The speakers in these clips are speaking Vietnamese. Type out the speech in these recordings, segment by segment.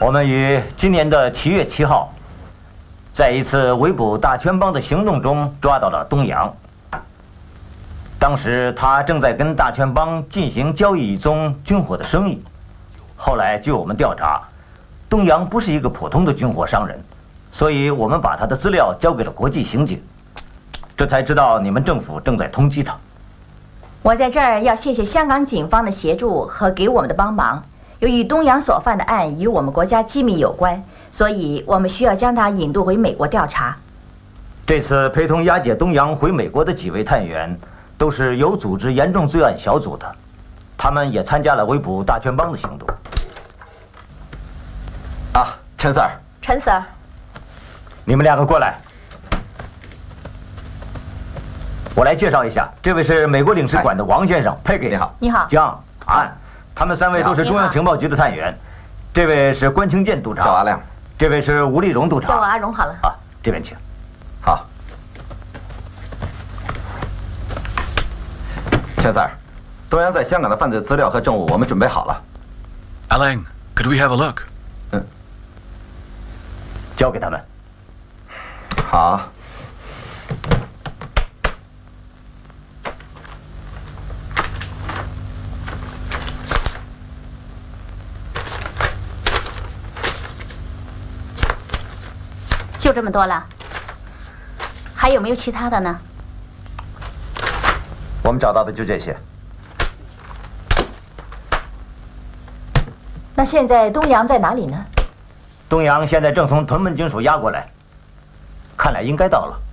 我们于今年的7月7号，在一次围捕大圈帮的行动中抓到了东阳。当时他正在跟大圈帮进行交易一宗军火的生意。后来据我们调查，东阳不是一个普通的军火商人，所以我们把他的资料交给了国际刑警，这才知道你们政府正在通缉他。 我在这儿要谢谢香港警方的协助和给我们的帮忙。由于东阳所犯的案与我们国家机密有关，所以我们需要将他引渡回美国调查。 这次陪同押解东阳回美国的几位探员，都是有组织严重罪案小组的，他们也参加了围捕大圈帮的行动。啊，陈 Sir， 陈 Sir， 你们2个过来。我来介绍一下，这位是美国领事馆的王先生 ，Peggy， 你好， 你好， 江安，他们3位都是中央情报局的探员。这位是关清健督察， 叫阿亮； 这位是吴立荣督察， 叫我阿荣好了。 啊，这边请。 好，陈 Sir， 东阳在香港的犯罪资料和证物我们准备好了。 Alan, could we have a look? 交给他们。 好。 就这么多了，还有没有其他的呢？ 我们找到的就这些。 那现在东阳在哪里呢？ 东阳现在正从屯门警署押过来，看来应该到了。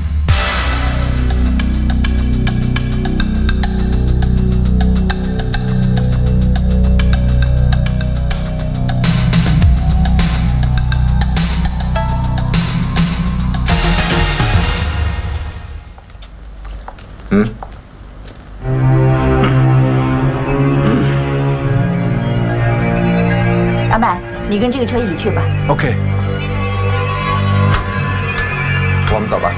阿曼，你跟这个车一起去吧。 OK。 我们走吧。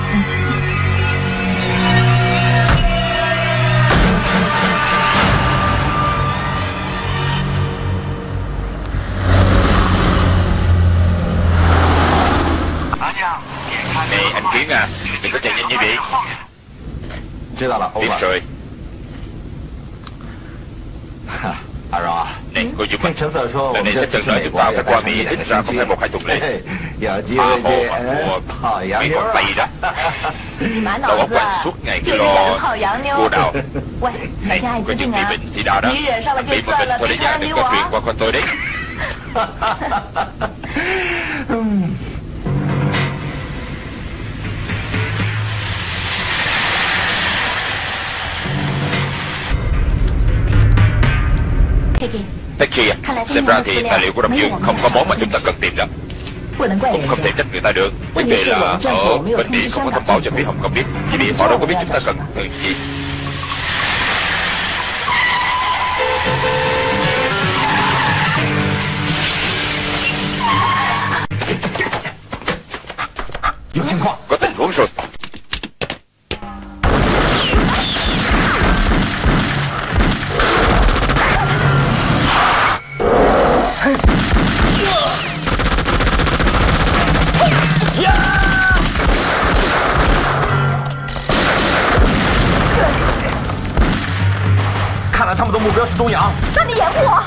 Này anh Kiến à, đừng có chạy nhanh như vậy. 知道了， Biết rồi. 阿荣啊， Này, cô giúp 听 mình. 陈 Sir 说，我 Lần 们 này 这 sắp 次 lần 去 nữa 美 chúng 国 ta 要 phải 待 qua 上 Mỹ 1、2 ít ra cũng phải 1-2 tuần lễ. 有机 Tha 会 hồ 见 mà mua 好洋 mấy 妞 con 啊！ Tây đó. 你满脑 Đầu óc 子 quanh 啊， suốt ngày 就 cứ 是想 lo 着泡洋妞。 cua đầu. 喂，小 Này, 心孩 có 子 chừng 病啊！ bị bệnh sida đó. 你惹上了就 Bị một 算 bệnh 了， qua 别 đến nhà 传染 đừng 给 có 我 truyền 啊！ qua con tôi đấy. Taxi à, xem ra thì tài liệu của Đông Dương không có món mà chúng ta cần tìm đâu. 不能怪 Cũng 人 không 家 thể。trách người ta được. Vấn đề là ở bên Mỹ không có thông báo cho phía Hồng Kông biết, vì họ đâu có biết chúng ta cần từ gì. Có tình huống rồi. Yeah! 看来他们的目标是东阳。 那你掩护我。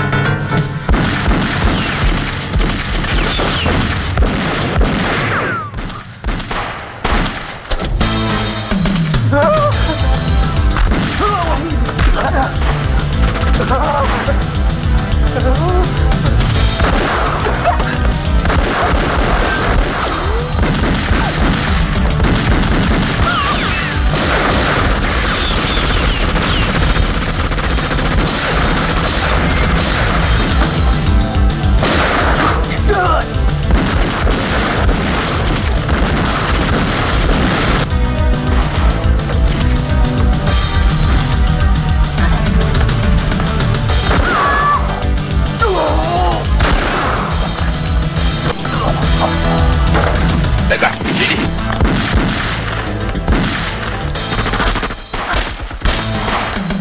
Đại ca, đi đi.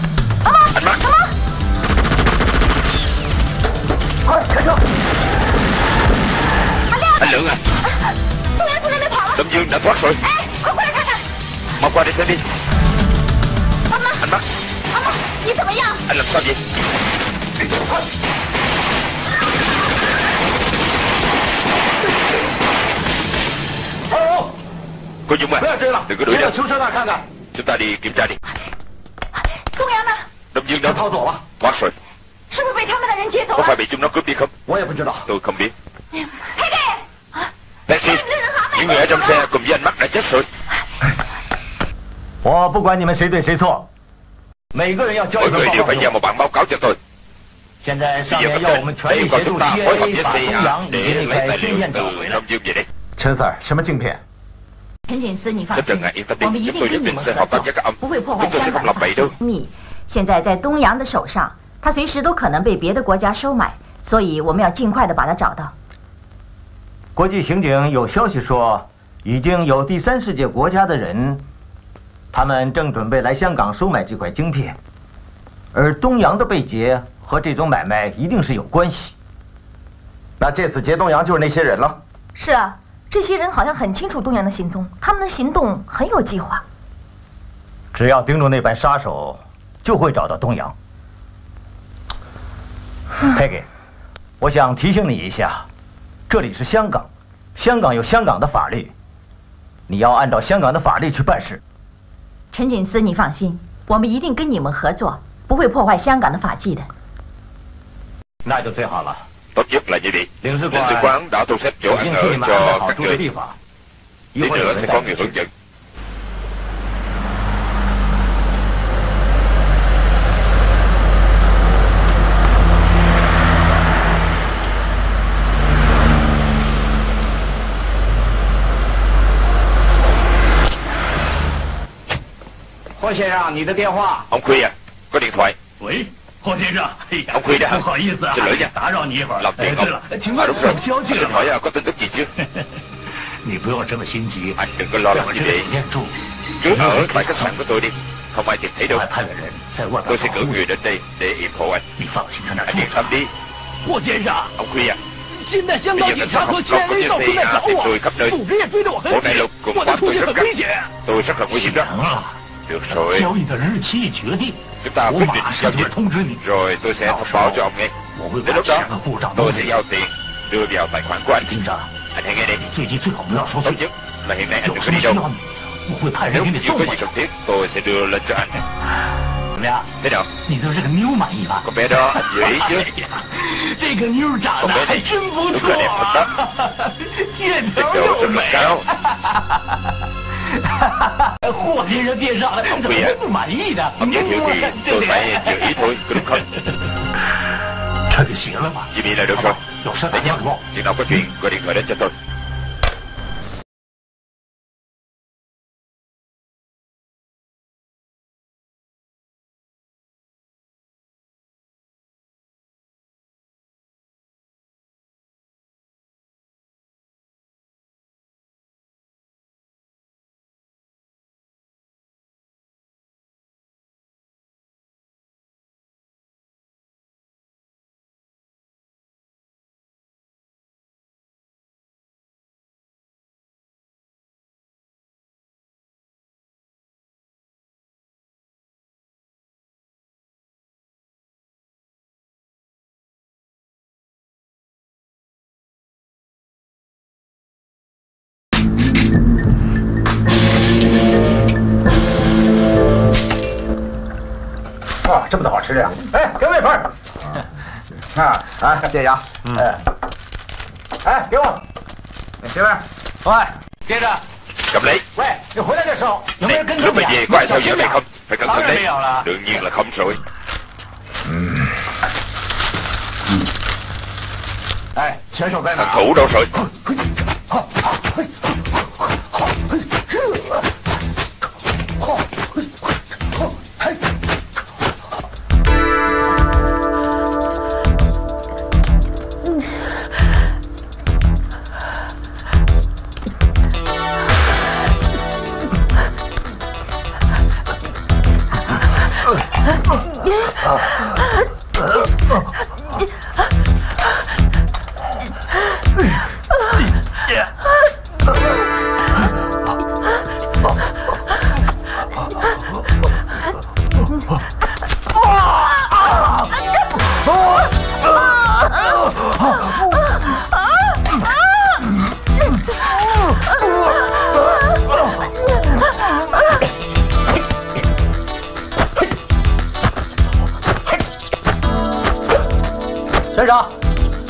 Anh Mắt. 快开车！ Anh Lượng à. Lâm Dương đã thoát rồi. Mau qua để xem đi. Anh Bắc. Anh làm sao vậy? Cô Dung à, đừng có đuổi nữa. Chúng ta đi kiểm tra đi. Lâm Dương đâu? Thoát rồi. Có phải bị chúng nó cướp đi không? Tôi không biết. Taxi, những người ở trong xe cùng với anh Bắc đã chết rồi. 我不管你们谁对谁错，每个人要交一 Mỗi 份 người 报 đều 告 phải 给 giao 我。 một bản báo cáo cho tôi. 现在上 Bây giờ 面 cấp 要我 trên 们全力 yêu cầu 协助 chúng ta phối hợp với CIA 把东 CIA 洋已 để 经 lấy 把 tài 经 liệu 验找 từ 回来。 Lâm Dương về đây. 陈 Sir，什么镜片？ 陈警司，你放 Sếp 心 Trần ngài yên tâm 我们 đi, 一 chúng 定 tôi 跟 nhất 你 định 们 sẽ 合 hợp tác 作 với các ông. 不会破坏 Chúng tôi sẽ 香 không 港 làm bậy đâu. 秘。现在在东洋的手上，他随时都可能被别的国家收买，所以我们要尽快的把他找到。 国际刑警有消息说，已经有第三世界国家的人，他们正准备来香港收买这块晶片，而东洋的被劫和这种买卖一定是有关系。 那这次劫东洋就是那些人了。 是啊，这些人好像很清楚东洋的行踪，他们的行动很有计划。 只要盯住那班杀手，就会找到东洋。Peggy， 我想提醒你一下，这里是香港，香港有香港的法律，你要按照香港的法律去办事。 陈警司，你放心，我们一定跟你们合作，不会破坏香港的法纪的。 那就最好了。 Tốt nhất là như vậy. 领事 Lãnh sự quán đã thu xếp chỗ 已 ăn 经 ở 替你们安排 cho 好 các 住的地 người. 方，一 Tí 会儿有 nữa 人 sẽ 带 có 你 người 去 hướng dẫn. 霍先生，你的电话。 Ông Khuya à, có điện thoại. 喂，霍先生，哎呀， Ông Khuya đó hả? 不好意思啊， Xin lỗi nha. 打扰你一会儿。 Làm phiền 对 ông. 了，请 À 问 đúng 有 rồi. 消息 Anh 了 xin 吗 hỏi có tin tức gì chưa? 你不用这么心急， Anh đừng có lo 在 lắng 我 như 这个 vậy. 酒店住， Cứ ở tại khách sạn của tôi đi, không ai tìm thấy 我 đâu. 还派了人在外边 Tôi sẽ 保 cử 护 người đến đây để yểm hộ anh. 你放心在那儿 Anh 住 yên 着 tâm。đi. 霍先生， Ông Khuya à, 现在香 bây 港 giờ 警 cảnh 察 sát 和 Hồng Kông cũng CIA như 到处在 CIA 找 tìm 我 tôi，khắp nơi， 组织也追着我很 Bộ này 紧 lục，cùng 我的 bọn 出 tôi 去 rất 很 gắt. 危险。 Tôi rất là nguy hiểm đó. 成了， Được rồi, 交易的日期已决定， chúng ta 我 quyết định 马 giao 上就会 dịch. 通知你。 Rồi tôi sẽ thông báo cho ông nghe. 我会 Đến 把 lúc đó, 钱和部长都 tôi 给 sẽ 你。 giao tiền đưa vào tài khoản của anh. 听着， Anh hãy nghe đây. 最近最好不要出 Tốt 去， nhất là hiện nay anh 有 đừng 什 có 么 đi 需要 đâu. 你，我会派人 Nếu 给你 như 送 có 过 gì 去。 cần thiết, tôi sẽ đưa lên cho anh. 怎么样？ Thế nào? 你对这个妞满意吧？ Con bé đó anh vừa ý chứ? 哎呀，这个妞长得还真不 Đúng 错 là đẹp thật đó. 啊，线 Trình 条 độ 又 rất là 美。 cao. 霍先生介绍的，怎么会不满意的？ Ông giới thiệu thì tôi phải vừa ý thôi, có đúng không? 这就行了嘛。 Như vậy là được rồi. 有事 Để 打 nhé, 电话。 chừng nào có chuyện gọi điện thoại đến cho tôi. Wow, 这么多好吃的呀！哎，给我一份儿。 啊，谢谢啊。 哎，给我。 这边。 喂，接着。 Cầm lấy. 喂，你回来的时候有没有跟 Lúc 着 mà 你 về có ai theo dõi mày không? Phải cẩn thận 当然 đấy. 没有了。 Đương nhiên là không rồi. 哎，拳手在哪 Thằng thủ đâu rồi?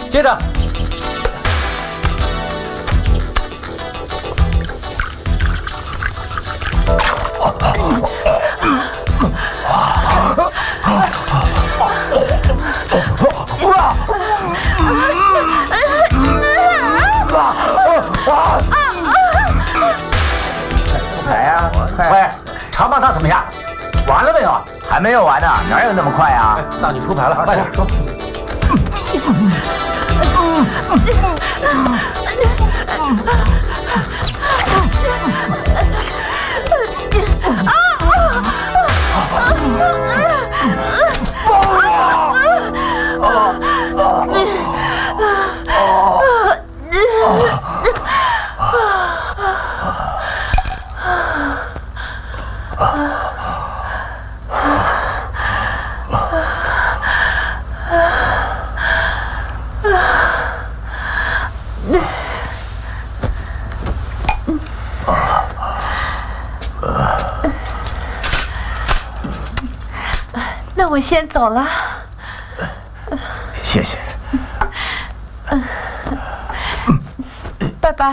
接着。 来呀，快！长棒他怎么样？完了没有？ 还没有完呢，哪有那么快啊？ 那你出牌了，快点说。 那我先走了。 谢谢。 拜拜。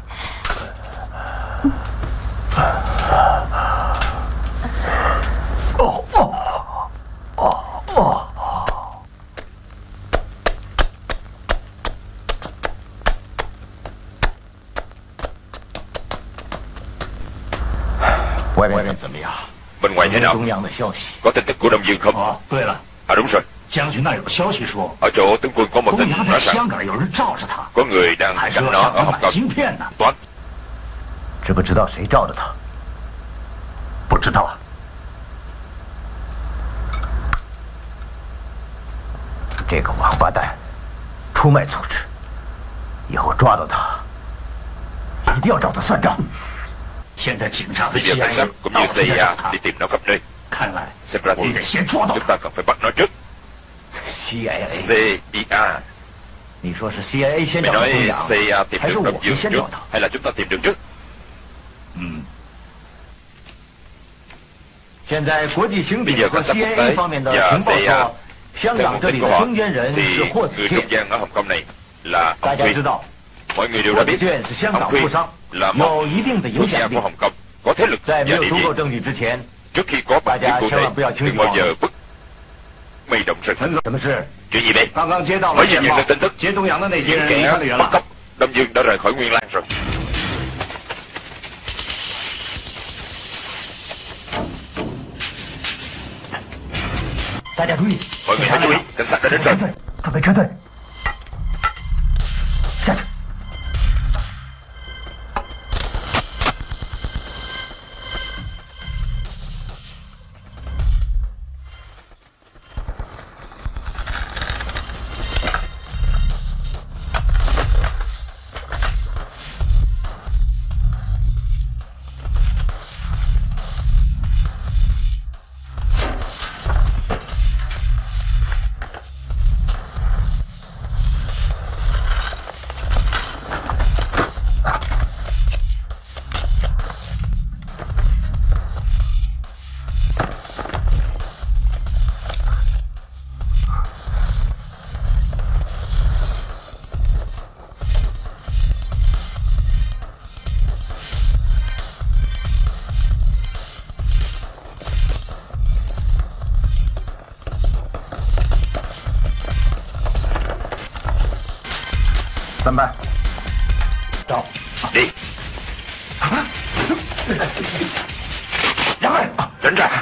外边怎么样 ？Bên ngoài thế nào? 中央的消息。 Có tin tức của Đông Dương không? 哦，对了， À đúng rồi. 将军那有消息说， Ở chỗ tướng quân có một 东 tin 阳 nói 在 rằng 香港有人罩着他， có người đang 还说 cạnh 要 nó 向 ở 他 Hồng 买 Kông. 晶片呢。 Toán 知不知道谁罩着他？ 不知道。 这个王八蛋，出卖组织，以后抓到他，一定要找他算账。 现在警察和 bây giờ cảnh sát CIA cũng 到 như 处在找 CIA 他 đi，tìm nó khắp nơi. 看来 Xem ra 你 thì 得先抓到 chúng 他。 ta cần phải bắt nó trước. CIA， CIA. 你说是 CIA 先 Mày 找到 nói 东阳， CIA tìm 还是 được 我 Đông 们 Dương 先 trước 找他？ hay là chúng ta tìm được trước? 现在国际刑 Bây 警 giờ 和 cảnh sát quốc CIA tế 方面的 và 情报 CIA 说，香 theo 港 nguồn 这 tin 里 của 的 họ 中间人 thì 是霍子 người 健 trung。gian ở Hồng Kông này là 大 ông 家 Khuyên. 知道， Mọi người đều 霍 đã 子 biết 健是香 ông 港富 Khuyên 商， là một 有一定的影 thương gia 响力 của。Hồng Kông, có thế lực 在没 và 有 địa 足 vị. 够证据之前， Trước khi có bằng chứng cụ thể, đừng bao giờ bất mây động rừng. 什么事？ Chuyện gì vậy? 刚刚接到了 Mới vừa 线 nhận 报 được tin tức, 接东阳的那些 những 人离 kẻ 开了元 bắt 朗。 cóc Đông Dương đã rời khỏi Nguyên Lang rồi. 大家注意， Mọi người hãy chú ý, cảnh sát đã đến rồi. 准备撤退，下去。 怎么办？走， Đi, 让开！ tránh ra.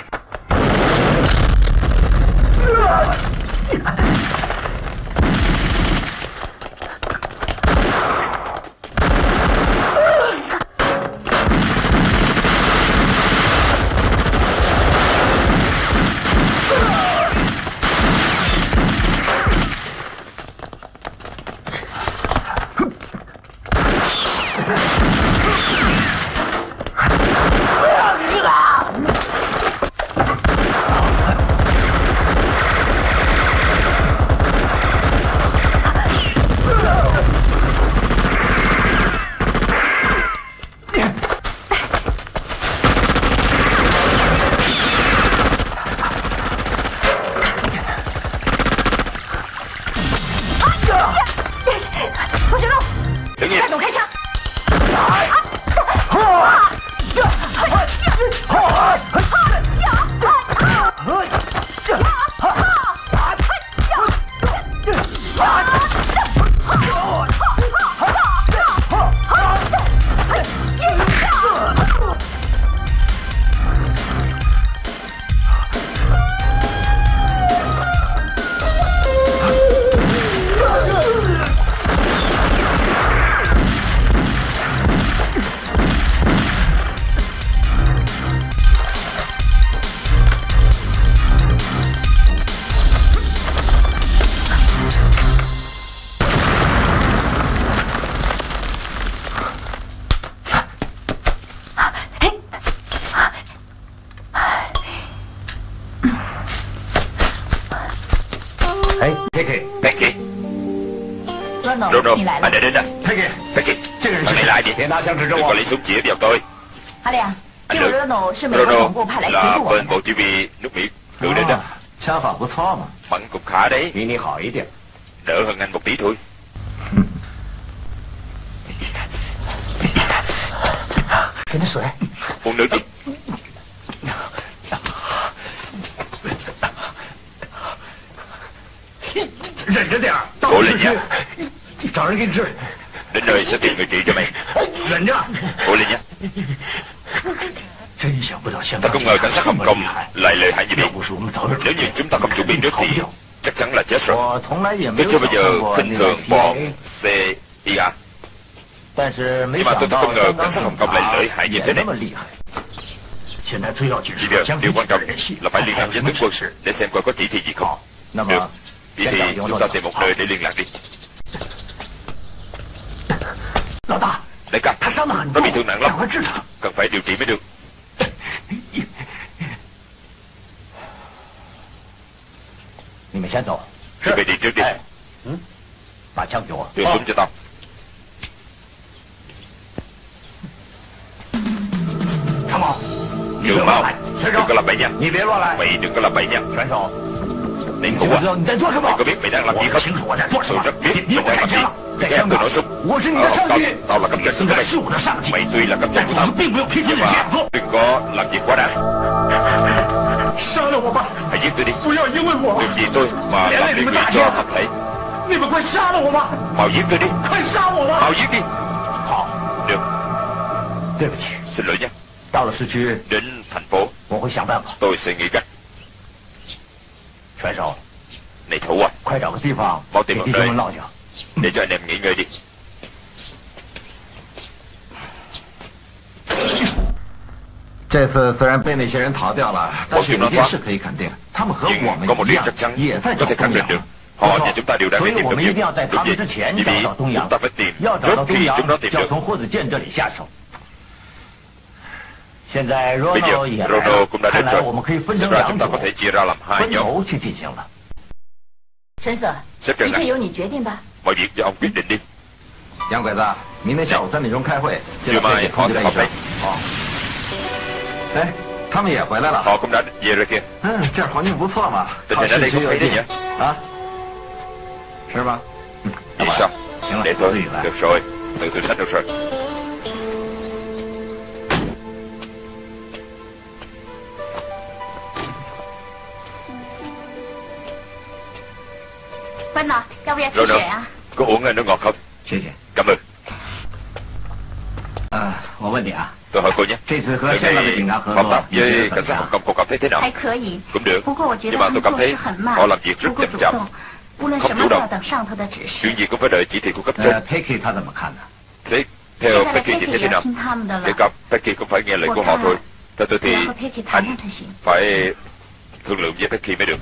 Bruno, 你来了 anh đã đến rồi. Peggy， 这个人是你你来来的， 的， 别拿枪指着 đừng 我 có。lấy súng chỉ vào tôi. 阿亮， Anh 这位 được. Bruno 是美国 Bruno 总部派来协 là 助我们 bên 的。 bộ chỉ huy nước Mỹ cử đến đó. 枪法不错嘛。 Bắn cũng khá đấy, 比你好一点。 đỡ hơn anh một tí thôi. 给你水。 Uống nước đi. 忍着点儿，到 Cố 市 lên 区 nhé. 找人给你治。 Đến nơi sẽ tìm người trị cho mày. 忍着。 Cố lên nhé. 真想不到香 Ta 港 không ngờ cảnh sát Hồng 这么 Kông 厉害。 lại lợi hại như 要 vậy. 不是我们早点准 Nếu 备 như chúng ta không chuẩn bị trước thì chắc chắn là chết rồi. 我从来也没 Tôi 有 chưa bao 想 giờ 象过 khinh 那 thường 个 bọn CIA， CIA. 但是没 Nhưng mà 想 tôi 到 không ngờ 香港 cảnh sát 警 Hồng Kông lại 察 lợi hại như 也 thế 那 này. 么厉害。 现在最要紧 Bây 是 giờ 和将 điều 军 quan trọng 联系， là phải liên 看 lạc 有 với 什 tướng 么 quân 指示。 để xem coi có chỉ thị gì không. 那 Được. 么 Vậy 先 thì 找一个 chúng ta tìm một nơi để liên lạc đi. 老大， Đại ca, 他伤得很 nó 重 bị，thương nặng lắm, 赶快治他。 cần phải điều trị mới được. 你们先走。 Chuẩn bị đi trước đi. 哎，把枪给我。 Đưa súng cho tao. 长毛，你别 Trường 乱 Mao, 来，全 đừng 手 có，làm bậy nha. 你别乱来。 Mày đừng có làm bậy nha. 全手， Đánh 你 thủ 知不知 à? 道你在做什么 Mày？có biết mày đang làm 我 gì 不 không? 清楚我在做什 Tôi 么。 rất biết 你 mình 我 đang 开 làm 枪 gì. 了，在 Ghét 香 tôi 港 nói súng. 我是你的上级， Tao là cấp 你 trên 现 của 在 mày. 是我的上级。 Mày tuy là cấp trên 但 của 是 tao, 并没有批准 nhưng 你这 mà 样做。 đừng có làm việc quá đáng. 杀了我吧！ Hãy giết tôi đi. 不要因为我 Đừng vì tôi mà Để làm lại liên mình lụy tạ cho nha. tập thể. 你们快杀了我吧！ Mau giết tôi đi. 快杀我吧！ Mau giết đi. 好， Được, 对不起。 xin lỗi nhé. 到了市区， Đến thành phố, 我会想办法。 tôi sẽ nghĩ cách. 全手， Này thủ à, 快找个地方 mau 给 tìm một 弟兄 nơi 们落脚。 để cho anh em nghỉ ngơi đi. 这次虽然被那些人逃掉了，但是有一件事可以肯定，他们和 Nhưng 我们 có một 一 điều 样 chắc chắn 也在 có 找 thể khẳng 东 định 洋。 được. Họ và chúng ta đều đang 所 đi 以 tìm 我 được 们一 nhiều. 定要在 Đúng 他们 vậy. 之前 Vì 找 vậy, 到东 chúng 洋。 ta phải tìm 要找 trước 到东 khi 洋 chúng nó，tìm 就要 được. 从霍子健这里下手。现在 Bây giờ Ronald 也来 Ronald 了， cũng đã 看 đến 来 rồi. 我们可以分 Xem 成 ra 两 chúng ta 组 có thể chia ra làm hai 分 nhóm. 头去进行了。 陈所， Sếp 一 Trần 切 à, 由你决定吧。 mọi việc do ông quyết định đi. 洋鬼子，明天下午3点钟开会，记得 Trưa 给 mai 通 họ 知 sẽ 他一 họp 声 đấy.。 好。哎，他们也回来了。 Họ cũng đã về rồi kìa. 这儿环境不错嘛， Tình 靠 hình ở 市 đây 区 cũng 又 hay đấy 近 nhỉ? 啊，是吧？ Vậy sao? 行了， Để 我 tôi, 自己来。 được rồi, tự tôi xách được rồi. 芬娜，要不要汽 Rồi 水 nữa, 啊？ có uống nước ngọt không? 谢谢。 Cảm ơn. 我问你啊， Tôi hỏi cô nhé. 这次和 Lần 香港的 này 警察合 hợp 作 tác， 你觉 với 得 cảnh 怎 sát 么 Hồng Kông cô cảm thấy thế nào? 还可以， Cũng được. 不过我觉得 Nhưng mà 他 tôi 们 cảm 做 thấy 事很慢， họ làm việc 不 rất 够 chậm 主 chạp, 动，无论 không 什 chủ 么都 động. 要等上头的指示。 Chuyện gì cũng phải đợi chỉ thị của cấp trên. Peggy 他怎么看呢？ Thế 接 theo 下来 Becky thì Peggy thế 也要 nào? 听他们的 Thế 了。 cấp Becky cũng phải nghe lời 我 của họ 看 thôi. 啊， Theo tôi 你 thì 要和 Peggy 谈 anh 谈才行。 phải thương lượng với Becky mới được.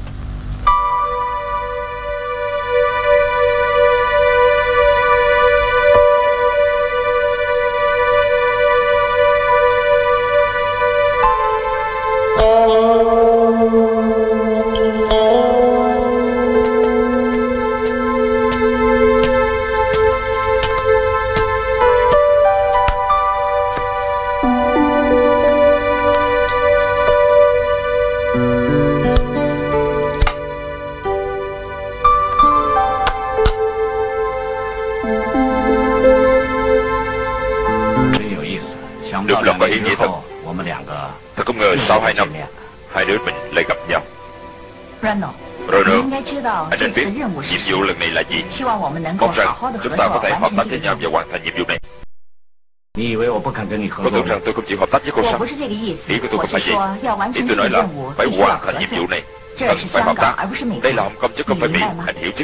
Được lòng và ý nghĩa thật. 我们两个 Thật không ngờ sau 2 năm, hai đứa mình lại gặp nhau. Ronald， Ronald, 你应该知道 anh 这 nên 次 biết 任务是 nhiệm 什 vụ 么。 lần này là gì. 希望我们能够 Mong rằng 好好的合 chúng 作， ta có thể 完 hợp 成 tác 这 với 个 nhau 任 và 务。 hoàn thành nhiệm vụ này. 你以为我不肯跟你合 Cô 作 tưởng 吗 rằng？tôi không chịu hợp tác với cô 我 sao? 不是这个意思 Ý của，tôi 我 không 是 phải vậy. 说要完 Ý 成 tôi 这个 nói là 任务 phải 必须要 hoàn 合 thành nhiệm 作 vụ。này. 这 Cần 是 phải 香 hợp 港， tác. 而不是美国 Đây。là Hồng Kông chứ không 你 phải 明 Mỹ. 白吗？ Anh hiểu chứ?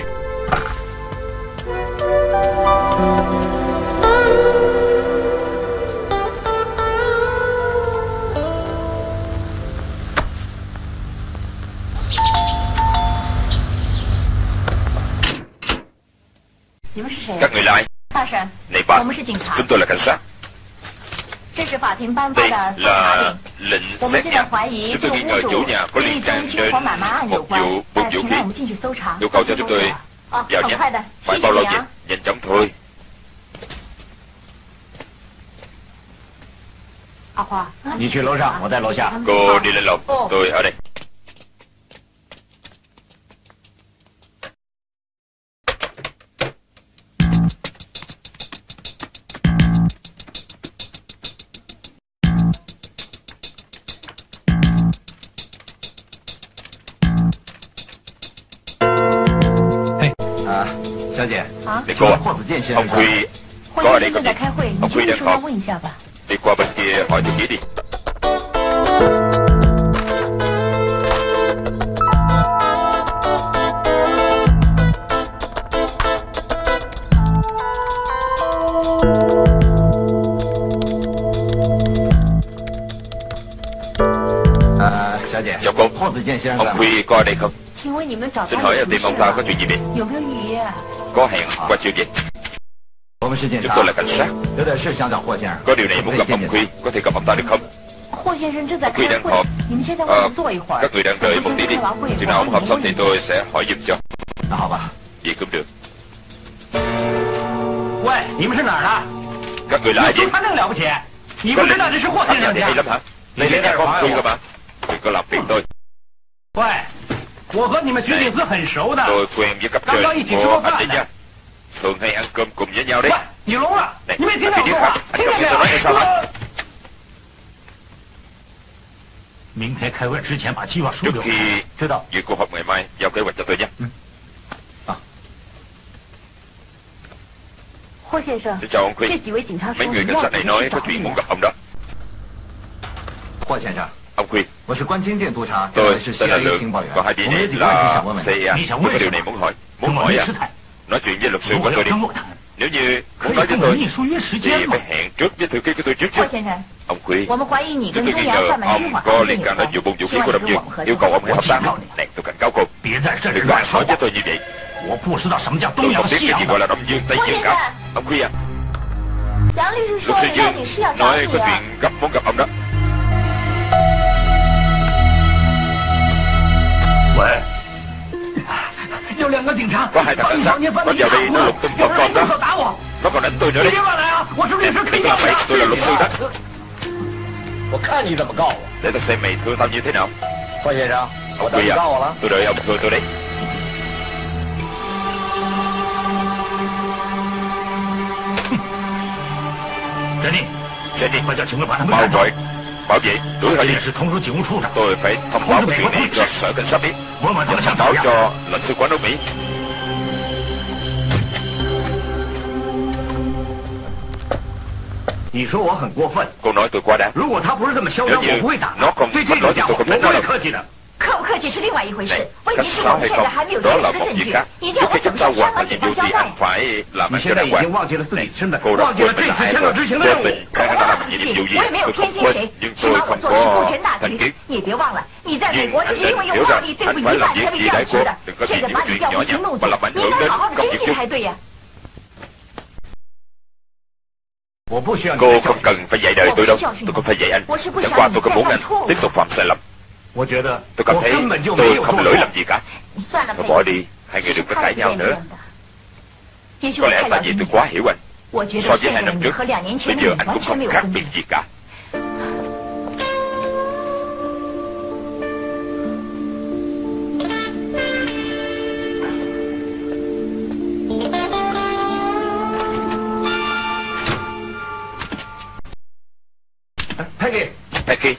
Các người là ai? 大婶， Này bà, 我们是警察， chúng tôi là cảnh sát. 这是法庭颁发 Đây 的搜查 là 令。 lệnh 我们 xét 现在 nhà. 怀疑 Chúng 这 tôi 个 nghi ngờ 屋 chủ 主 nhà có 跟一 liên 宗 can 军火买卖案有 một 关 vụ， 但 buôn 请 vũ 让我 khí. 们进去搜查。 Yêu cầu cho chúng tôi 哦， vào 很 nhé. 快的，谢 Phải 谢 bao lâu 你 nhỉ? 啊。 nhanh chóng thôi. 你去楼上，我在楼下。 Cô đi lên lầu, tôi ở đây. 小姐， Đi cô à? 霍子健先 Ông 生。 Huy 霍 có ở 先 đây 生正 không 在 nhỉ? 开会，你 Ông 去 Huy 秘 đang 书那 họp. 问一下吧。 Đi qua bên kia hỏi thư ký đi. 小姐， Chào cô, 霍子健先生 ông 在吗？ Huy có ở đây không? 请问你们找 Xin 他 hỏi 有 ở 什么 tiệm 事 ông ta 吗 có chuyện gì vậy? 有没有预约啊？ Có hẹn qua chiều gì? 我们是警 Chúng 察， tôi là cảnh sát. 有点事想找霍先生。 Có điều này muốn gặp ông Huy, có thể gặp ông ta được không? 霍先生正在 Huy 开 đang 会 họp. 你们现在外面坐一会儿。 Các người đang đợi một tí đi. 霍先生开完会， Chừng nào ông 我 họp 帮 xong 你 thì 问一下。 tôi sẽ hỏi giùm cho. 那好吧， Vậy cũng được. 喂，你们是哪儿的？ Các người là ai 有 vậy? 他那个了不起？你 Có 不知 lệnh 道这是霍 tham 先 gia 生 thì 家 hay？ lắm hả? Đây là nhà của ông Huy cơ mà. Đừng có làm phiền tôi. 喂，我和你们徐警司很熟的。 Tôi quen với cấp 刚刚一 trên 起吃 của 过 anh 饭 đấy 呢 nha. Thường hay ăn cơm cùng với nhau đấy. 喂，你聋了？ Này, 你没听见 anh 我 biết 说 khác. 话？ Anh 听 không 见 nghe 没 tôi nói hay sao hả? 有？明天开会之前把计划书 Trước 留。 khi 知道。 dự cuộc họp ngày mai, giao kế hoạch cho tôi nhé. 霍先生， Xin chào ông 这 Huy. 几位警察说 Mấy 你 người 要 cảnh 怎 sát này 么 nói 去 có 找 chuyện 你 muốn gặp ông đó. 霍先生， Ông Huy, 我是关清境督察，这 tôi 位是 tên là CIA Lượng, 情报员。 còn hai 我 vị 们有 này 几个问题 là 想问问。 CIA. Nghĩ sao Tôi có quên điều sao? này muốn hỏi. 跟 Muốn 我 hỏi 律 à? 师谈。 Nói chuyện với luật sư 如 của 果 tôi 要 đi. 跟我谈， Nếu như 可 muốn 以 nói 跟 với 我 tôi 秘书约时 thì 间嘛 phải？hẹn trước với thư ký của tôi trước chứ. 霍先生， Ông Huy, 我们怀疑你 chúng 跟 tôi 中 nghi 央 ngờ 贩卖 ông 军火 có 商品 liên 有 can đến 关， vụ buôn vũ 希 khí 望 của 你 Đông 跟我 Dương. 们合 Yêu 作。 cầu ông hãy hợp tác. 我警告你， Này, tôi cảnh cáo cô. 别在这里 Đừng 乱 có 说 nói 话 với。tôi như vậy. 我不知道什么叫 Tôi 东洋 không biết 西 cái 洋 gì gọi 的。 là Đông Dương, Tây 霍 Dương 先 cả. 生， Ông Huy à, 杨律师说 luật sư 有 Dương 要紧事要找 nói 你 có 啊。 chuyện gấp muốn gặp ông đó. 喂，有两个警察， Có hai thằng 把 cảnh 一 sát 少年犯 có 罪 vào 打 đây 我 nó 了 lục tung 有 phòng 人 con 用手 đó. 打我， Nó còn đánh tôi nữa 你 đấy. 别乱来啊！我是律师，可以 Đừng 告 làm 你 vậy, 啊！ tôi là luật sư đó. 我看你怎么告我， Để tôi xem mày thưa tao như thế nào. 霍先生， Ông Huy à, tôi đợi ông thưa tôi đấy. 珍妮， Jenny, 快叫警卫把他们 mau 赶走。 gọi bảo vệ đuổi họ 这 đi. 件事通知警务处长， Tôi phải thông báo cái chuyện này cho sở cảnh sát biết. 问问他们 Thông 想怎 báo 么样。 cho lãnh sự quán nước Mỹ. 你说我很过分， Cô nói tôi quá đáng. 如果他不是这么嚣张， Nếu 我不会 như 打 nó 的。 không 对这 nói 种 thì 家 tôi 伙， không 我 đánh 不 nó 会 đâu. 客气的。 客不客气是另外一回事 Này,， 问 khách 题是我 sáo 们 hay 现在 không, 还没有 đó 确 là 实 một 证 chuyện 据 khác.。 你这 Trước 样 khi 我怎 chúng 么 ta 向香 hoàn 港 thành 警 nhiệm 方 vụ 交 thì 代 anh？phải làm 你 ăn 现 cho 在 đàng 已 hoàng. 经忘记了自己身份， Cô đã 忘记了 quên 这 mình là 次 ai 签 rồi. 到执行的 Quên 任务 mình。đang đang làm nhiệm vụ gì. 我也没有 Tôi 偏 không 心 quên, 谁， nhưng 起 tôi 码我 không 做事顾 có 全大 thành 局 kiến.。 你别忘了，你在美 Nhưng 国 anh 就是因为 nên 用 hiểu 暴 rằng 力对 anh 付 phải 疑 làm 犯才 việc 被 gì 调 đấy 职 cô. 的， Đừng có 现 vì 在 những 把 cái 你 chuyện 调 nhỏ 回行 nhặt 动 mà 组 làm，ảnh 你应 hưởng 该 đến 好好的 công 珍 việc 惜 chung. 才对呀。 我不需要你 Cô 的教 không 训。 cần phải dạy đời tôi đâu. Tôi không phải dạy anh. Chẳng qua tôi không muốn anh tiếp tục phạm sai lầm. 我觉得 Tôi cảm 我 thấy 根本就没 tôi 有 không 做 lỗi 错 làm。gì cả. 算了， Thôi 佩 bỏ 妮， đi, hai 其 người 实 đừng có 他 cãi 是 nhau 变 nữa. 的。也许 Có 我 lẽ 太 tại 了 vì 解 tôi 你。 quá hiểu anh. 我觉 So 得 với 现 hai 在 năm 你 trước, 和2年前 bây 的 giờ 你 anh 完 cũng 全没 không 有 khác 分 biệt 别。 gì cả. Peggy， Becky,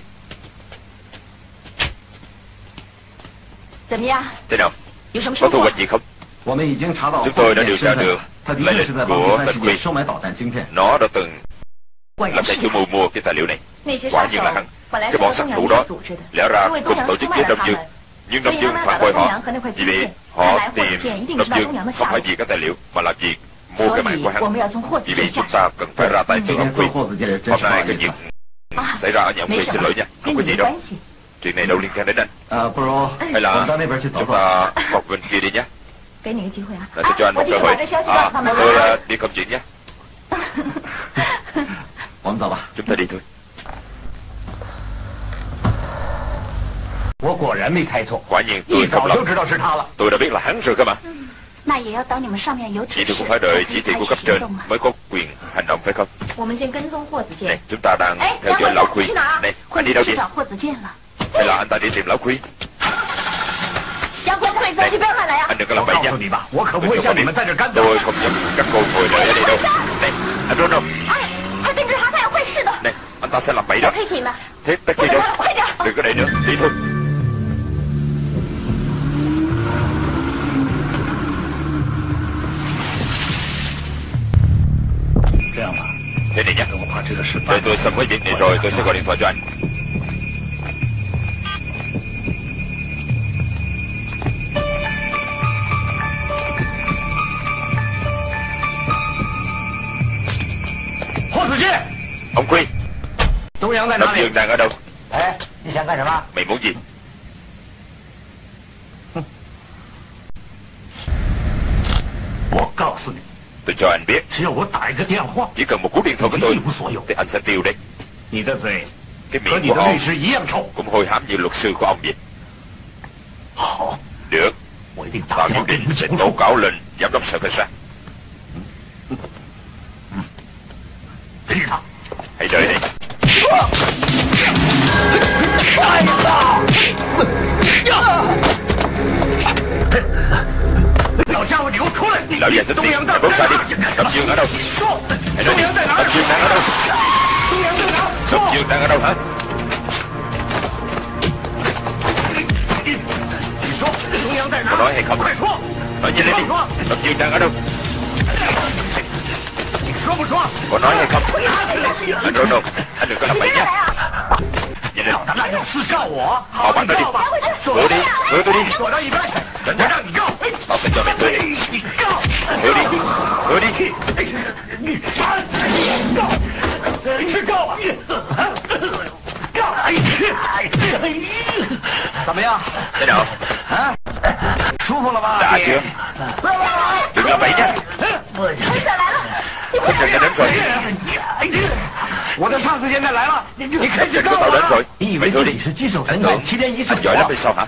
怎么样？ thế nào? 有什么 Có 收 thu 获？ hoạch gì không? 我们已经查到 Chúng 霍 tôi 子 đã 健 điều 身 tra 份 được 了，他的 lai 确 lịch 是在帮 của 第三 tên 世界 Quy. 收买导弹晶片。 Nó đã từng 果 là 然 tay 是 chủ mưu mua cái tài liệu này. 那些 Quả 杀手 nhiên là hắn. 本来 Cái 是 bọn 和 sát 东 thủ 洋 đó 组织的， lẽ ra 因为东 cùng 洋 tổ 出 chức 卖 với 了 Đông 他 Dương. 们， Nhưng 所 Đông 以他 Dương 们 phản 打 bội 到东 họ. 洋可能会 Vì 欺 vậy 骗， họ 看来霍子 tìm 健一定 Đông 是到 Dương 东洋的 không 下 phải 手。 vì các tài liệu mà là vì mua 所 cái mạng 以 của 我 hắn. 们要从霍子 Vì 健 vậy 下 chúng 手。 ta cần phải ra tay 今 từ ông 天做 Quy. 霍子健真 Hôm 是不好 nay cái 意思 chuyện 啊， xảy ra ở nhà ông 没 Quy 什 xin 么 lỗi nha. 跟 Không có 你 gì 没 đâu. 关系。 Chuyện này đâu liên quan đến anh. 不如 Hay 我 là 们到那边去走 chúng 走。 ta một bên kia đi nhé. 给你个机会啊！ Để tôi cho anh 我 một 今 cơ 天把 hội. 这消息告诉他们 Tôi 啊。 đi công chuyện nhé. 我们走吧。 Chúng ta đi thôi. 我果然没猜错， Quả nhiên 一 tôi không 早就 lầm. 知道是他了。 Tôi đã biết là hắn rồi cơ mà. Vậy thì cũng phải đợi chỉ thị của cấp trên mới có quyền hành động phải không? Này, chúng ta đang theo dõi Lão Khuyên. Này, anh đi đâu vậy? Hay là anh ta đi tìm Lão Khuyên? Này, anh đừng có làm bậy nha. Tôi không dám các cô ngồi đợi ở đây đâu. Này, anh Ronald. Này, anh ta sẽ làm bậy đó. Thế Becky đâu? Đừng có đợi nữa, đi thôi. Thế này nhé, đợi tôi xong cái việc này rồi tôi sẽ gọi điện thoại cho anh. Ông Khuyên, Đông Dương đang ở đâu? Mày muốn gì? Tôi cho anh biết, chỉ cần một cú điện thoại của tôi thì anh sẽ tiêu đấy. Cái miệng của ông cũng hôi hám như luật sư của ông vậy. Được, tao nhất định sẽ tố cáo lên giám đốc sở cảnh sát. Hãy đợi đây. Lão già xích tiền, hãy bước xa đi. Đông Dương ở đâu? Hãy nói đi, Đông Dương đang ở đâu? Đông Dương đang ở đâu hả? Có nói hay không? Nói nhanh lên đi, Đông Dương đang ở đâu? Có nói hay không? Anh Ronald, anh đừng có làm bậy nhé. Nhanh lên. Mau bắn nó đi. Thưa đi, thưa tôi đi. Tránh ra. Tao sẽ cho mày thưa đi. Thưa đi, thưa đi. Thế nào? Đã chưa? Đừng làm bậy nhé. Sếp Trần đã đến rồi. Sếp Trần của tao đến rồi. Mày thưa đi. Anh tưởng anh giỏi lắm hay sao hả?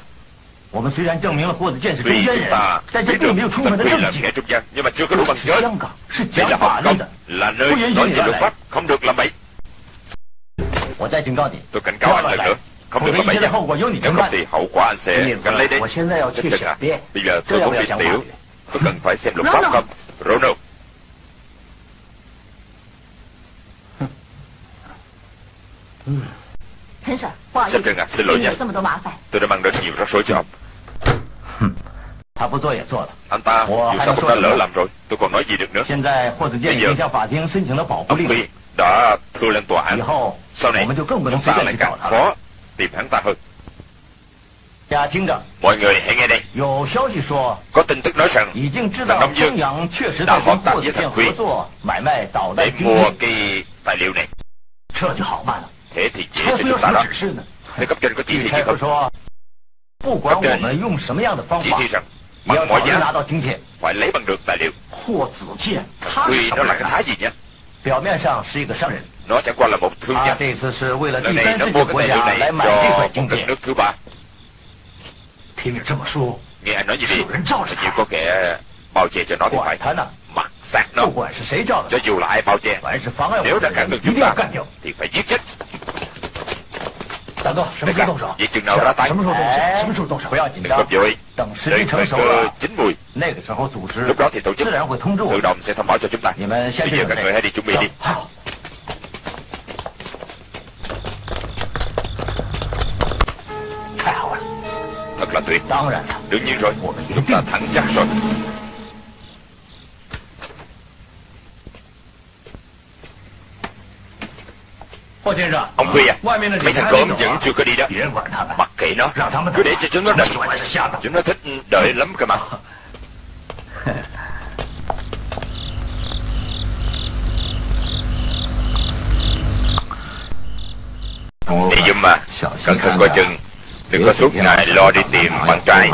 Tuy chúng ta biết được Tân Quy là kẻ trung gian, nhưng mà chưa có đủ bằng chứng. Đây là Hồng Kông, là nơi nói về luật pháp, không được làm bậy. Tôi cảnh cáo anh lần nữa, không được làm bậy nha. Nếu không thì hậu quả anh sẽ gánh lấy đấy. Sếp Trần à, bây giờ tôi cũng đi tiểu, tôi cần phải xem luật pháp không? Ronald. Sếp Trần à, xin lỗi nha. Tôi đã mang đến nhiều rắc rối cho ông. Anh ta dù sao cũng đã lỡ làm rồi, tôi còn nói gì được nữa. Bây giờ ông Phi đã thưa lên tòa án, sau này chúng ta lại càng khó tìm hắn ta hơn. Mọi người hãy nghe đây. Có tin tức nói rằng thằng Đông Dương đã hợp tác với thằng Phi để mua cái tài liệu này. Thế thì dễ cho chúng ta đó. Thế cấp trên có chỉ thị gì không? Cấp trên chỉ thị rằng bằng mọi giá phải lấy bằng được tài liệu. Thằng Huy nó là cái thái gì nhé? Nó chẳng qua là một thương nhân. Lần này nó mua cái tài liệu này cho một đất nước thứ ba. Nghe anh nói gì đi, hình như có kẻ bao che cho nó thì phải. Mặc xác nó. Cho dù là ai bao che, nếu đã cản được chúng ta thì phải giết chết. Đại ca, vậy chừng nào ra tay? Đừng có vội, đợi thời cơ chín mùi. Lúc đó thì tổ chức tự động sẽ thông báo cho chúng ta. Bây giờ các người hãy đi chuẩn bị đi. Thật là tuyệt. Đương nhiên rồi, chúng ta thắng chắc rồi. Ông Huy à, mấy thằng cơm vẫn chưa có đi đó. Mặc kệ nó, cứ để cho chúng nó đợi. Chúng nó thích đợi lắm cơ mà. Đi dùm mà, cẩn thận coi chừng. Đừng có suốt ngày lo đi tìm bạn trai.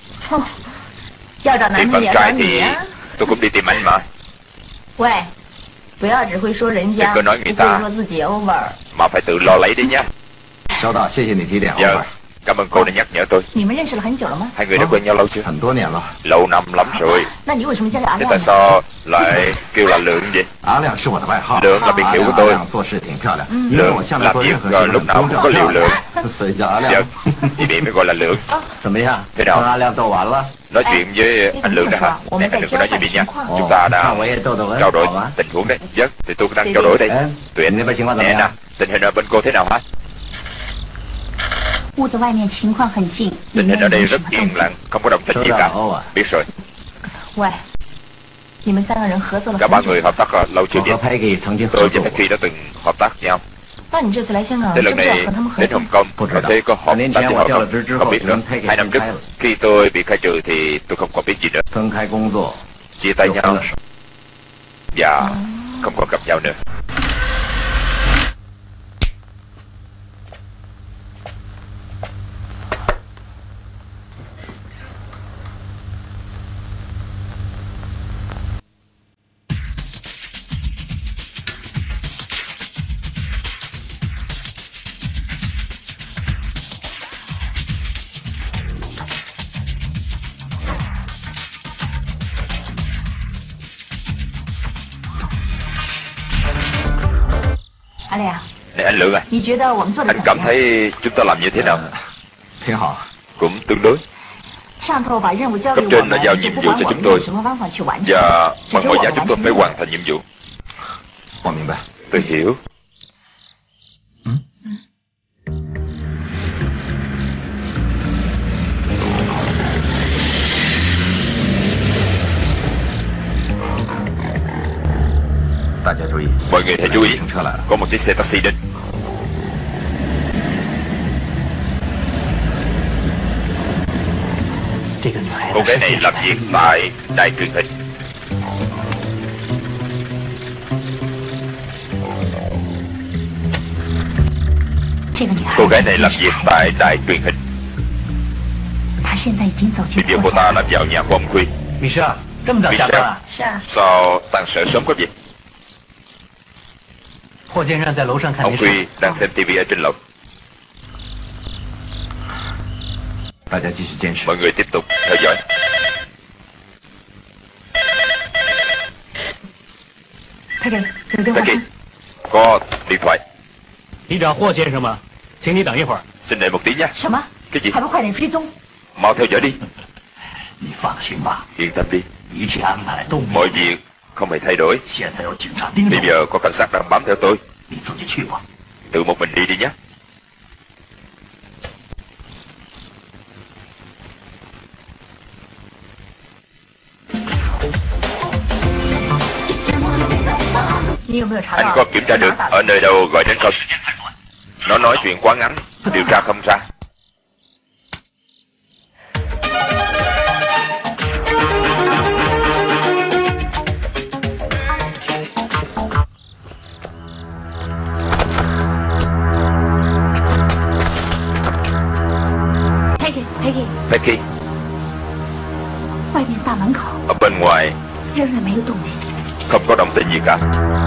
Tìm bạn trai thì tôi cũng đi tìm anh mà. Đừng có nói người ta, mà phải tự lo lấy đấy nhá. Giờ, Cảm ơn cô đã nhắc nhở tôi. Hai người đã quen nhau lâu chưa? Lâu năm lắm rồi. Thế tại sao lại kêu là Lượng vậy? Lượng là biệt hiệu của tôi. Lượng làm việc lúc nào cũng có liều lượng. Dạ, vì vậy mới gọi là Lượng. Thế nào? Nói chuyện với anh Lượng đã hả? Nè, anh đừng có nói gì đi nha. Chúng ta đã trao đổi tình huống đấy. Vâng, thì tôi cũng đang trao đổi đây. Tụi anh, nè nè, tình hình ở bên cô thế nào hả? Tình hình ở đây rất yên lặng, không có động tĩnh gì cả. Biết rồi. Cả ba người hợp tác lâu chưa vậy? Tôi với Peggy đã từng hợp tác nhau. Thế lần này đến Hồng Kông, có thấy có họp đám với họ không biết nữa. 2 năm trước, khi tôi bị khai trừ thì tôi không còn biết gì nữa. Chia tay nhau và không còn gặp nhau nữa. Này anh Lượng à, anh cảm thấy chúng ta làm như thế nào? Cũng tương đối. Cấp trên đã giao nhiệm vụ cho chúng tôi và bằng mọi giá chúng tôi phải hoàn thành nhiệm vụ. Tôi hiểu. Mọi người hãy chú ý, có một chiếc xe taxi đến. Cô gái này làm việc tại đài truyền hình. Cô gái này làm việc tại đài truyền hình. Bây giờ cô ta đã vào nhà của ông Huy. Michelle, sao tan sở sớm quá vậy? Ông Huy đang xem TV ở trên lầu. Mọi người tiếp tục theo dõi. Peggy, có điện thoại. Xin đợi một tí nhé. Cái gì? Mau theo dõi đi. Yên tâm đi. Mọi việc không hề thay đổi. Bây giờ có cảnh sát đang bám theo tôi. Tự một mình đi đi nhé. Anh có kiểm tra được ở nơi đâu gọi đến không? Nó nói chuyện quá ngắn, điều tra không ra. Peggy, ở bên ngoài không có động tĩnh gì cả.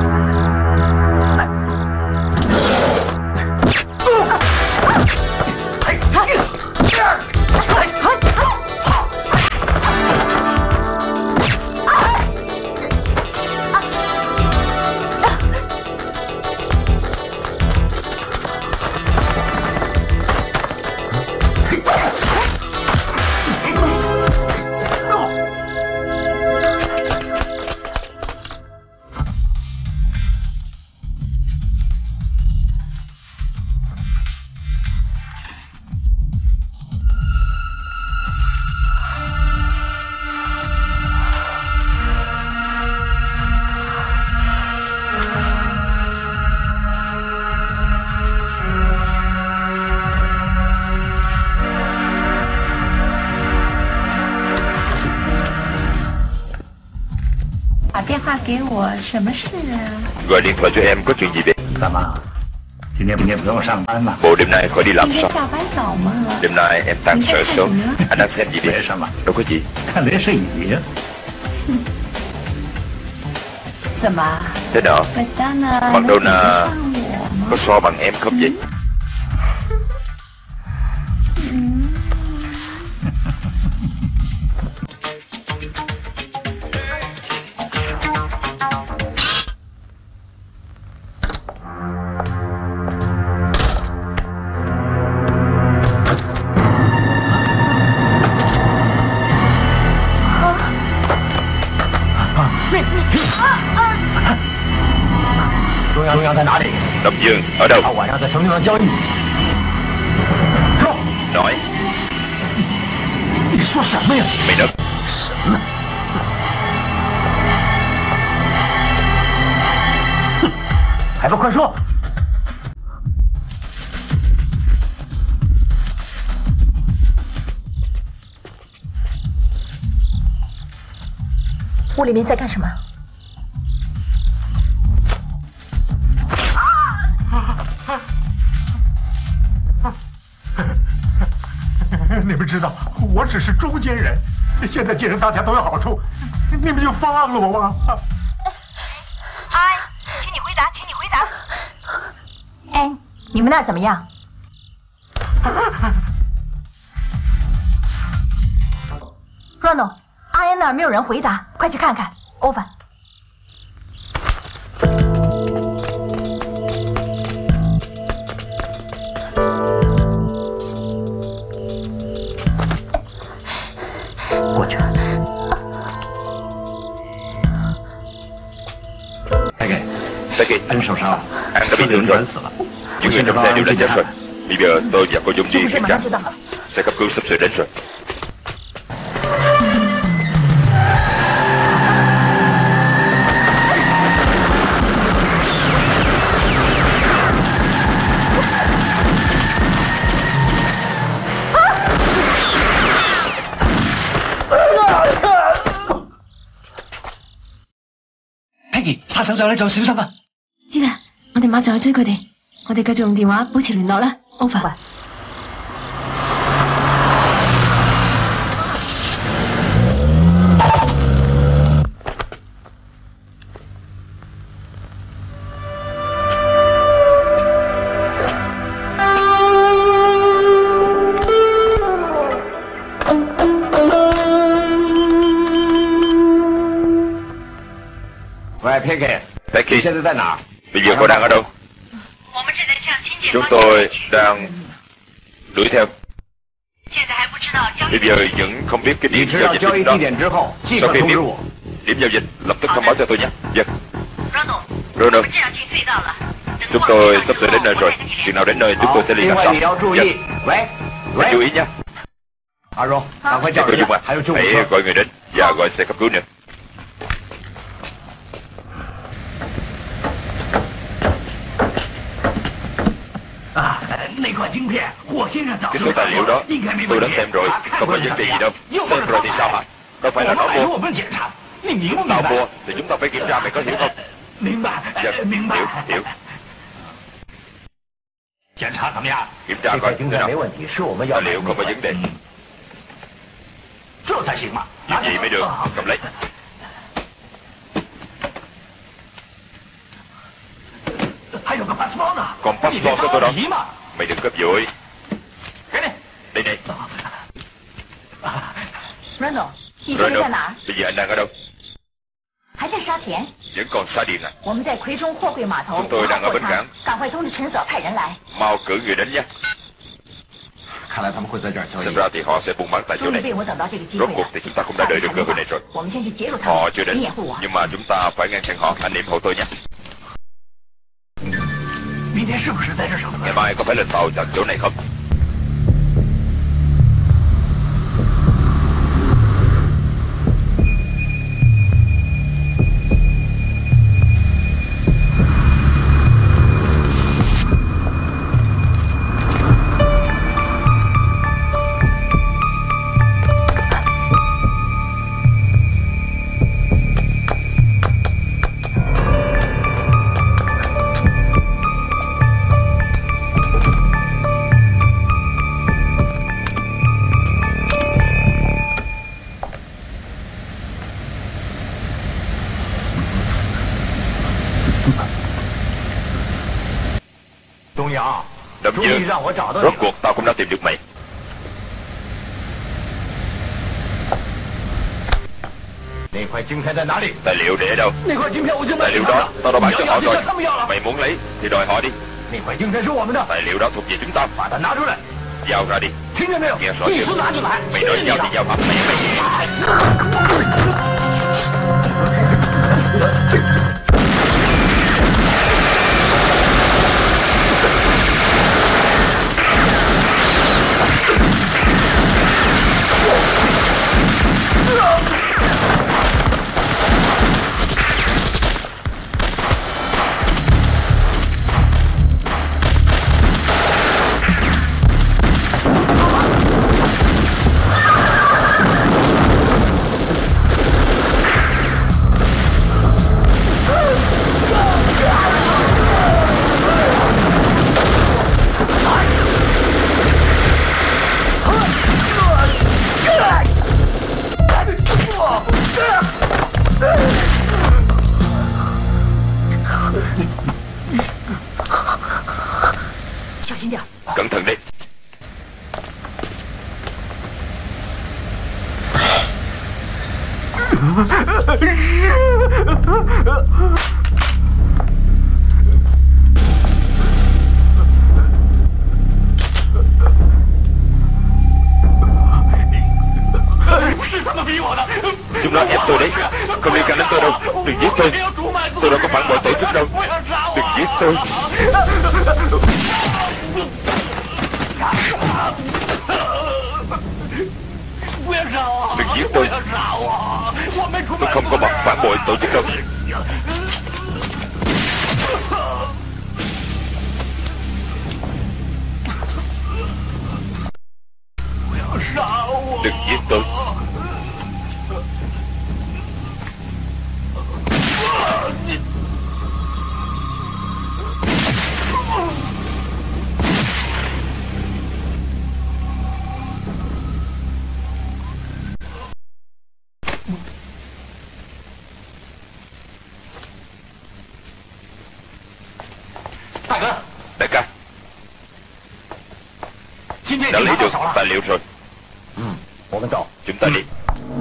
Gọi điện thoại cho em có chuyện gì vậy? Bộ đêm nay khỏi đi làm sao? Đêm nay em tan sở sớm. Anh đang xem gì vậy? Đâu có gì. Thế nào? Madonna có so bằng em không vậy? 东阳在哪里？ Đông Dương ở đâu? 他晚上在什么地方交易？说。 Nói. 你说什么呀？ 没得。 什么？哼，还不快说！ 屋里面在干什么？ 你们知道，我只是中间人，现在既然大家都有好处，你们就放了我吧。 安，请你回答，请你回答。安，你们那儿怎么样？Ronald， 阿安那儿没有人回答，快去看看。Over。 过去。 Becky, anh受伤了， anh đã bị thương rồi. Những người trong xe đều đã chết rồi. Bây giờ tôi và cô Dung đi kiểm tra. Xe cấp cứu sắp sửa đến rồi. Peggy， 殺手就你做小心啊！ 知啦，我哋馬上去追佢哋。我哋繼續用電話保持聯絡啦。Over。 喂 ，Peggy， 现在在哪？ Bây giờ cô đang ở đâu? Chúng tôi đang đuổi theo. Bây giờ vẫn không biết cái điểm giao dịch đó. Sau khi biết điểm giao dịch, lập tức thông báo cho tôi nhé. Dạ. Ronald, chúng tôi sắp sửa đến nơi rồi. Chừng nào đến nơi chúng tôi sẽ liên lạc sau. Dạ. Hãy chú ý nhé. Cô Dung à, hãy gọi người đến và gọi xe cấp cứu nữa. Cái số tài liệu đó tôi đã xem rồi, không có vấn đề gì đâu. Xem rồi thì sao hả? Đâu phải là nó mua. Chúng ta mua thì chúng ta phải kiểm tra, mày có hiểu không? Dạ, hiểu. Kiểm tra coi thế nào. Tài liệu không có vấn đề. Như vậy mới được, cầm lấy. Còn passport của tôi đâu? Mày đừng cấp vội. Đây này. Ronald, bây giờ anh đang ở đâu? Vẫn còn Sa Điền à? Chúng tôi đang ở bến cảng. Mau cử người đến nhé. Xem ra thì họ sẽ buôn bán tại chỗ này. Rốt cuộc thì chúng ta cũng đã đợi được cơ hội này rồi. Họ chưa đến, nhưng mà chúng ta phải ngăn chặn họ. Anh em hộ tôi nhé. Ngày mai có phải lên tàu chặn chỗ này không? Đông Dương, rốt cuộc tao cũng đã tìm được mày. Tài liệu để ở đâu? Tài liệu đó tao đã bán cho họ rồi. Mày muốn lấy thì đòi họ đi. Tài liệu đó thuộc về chúng ta. Giao ra đi. Nghe rõ chưa? Mày nói giao thì giao hả? Mày đâu. Đừng giết tôi. Đừng giết tôi. Tôi không có mặt phản bội tổ chức đâu. Đừng giết tôi. Đại ca, đã lấy được tài liệu rồi. Chúng ta đi.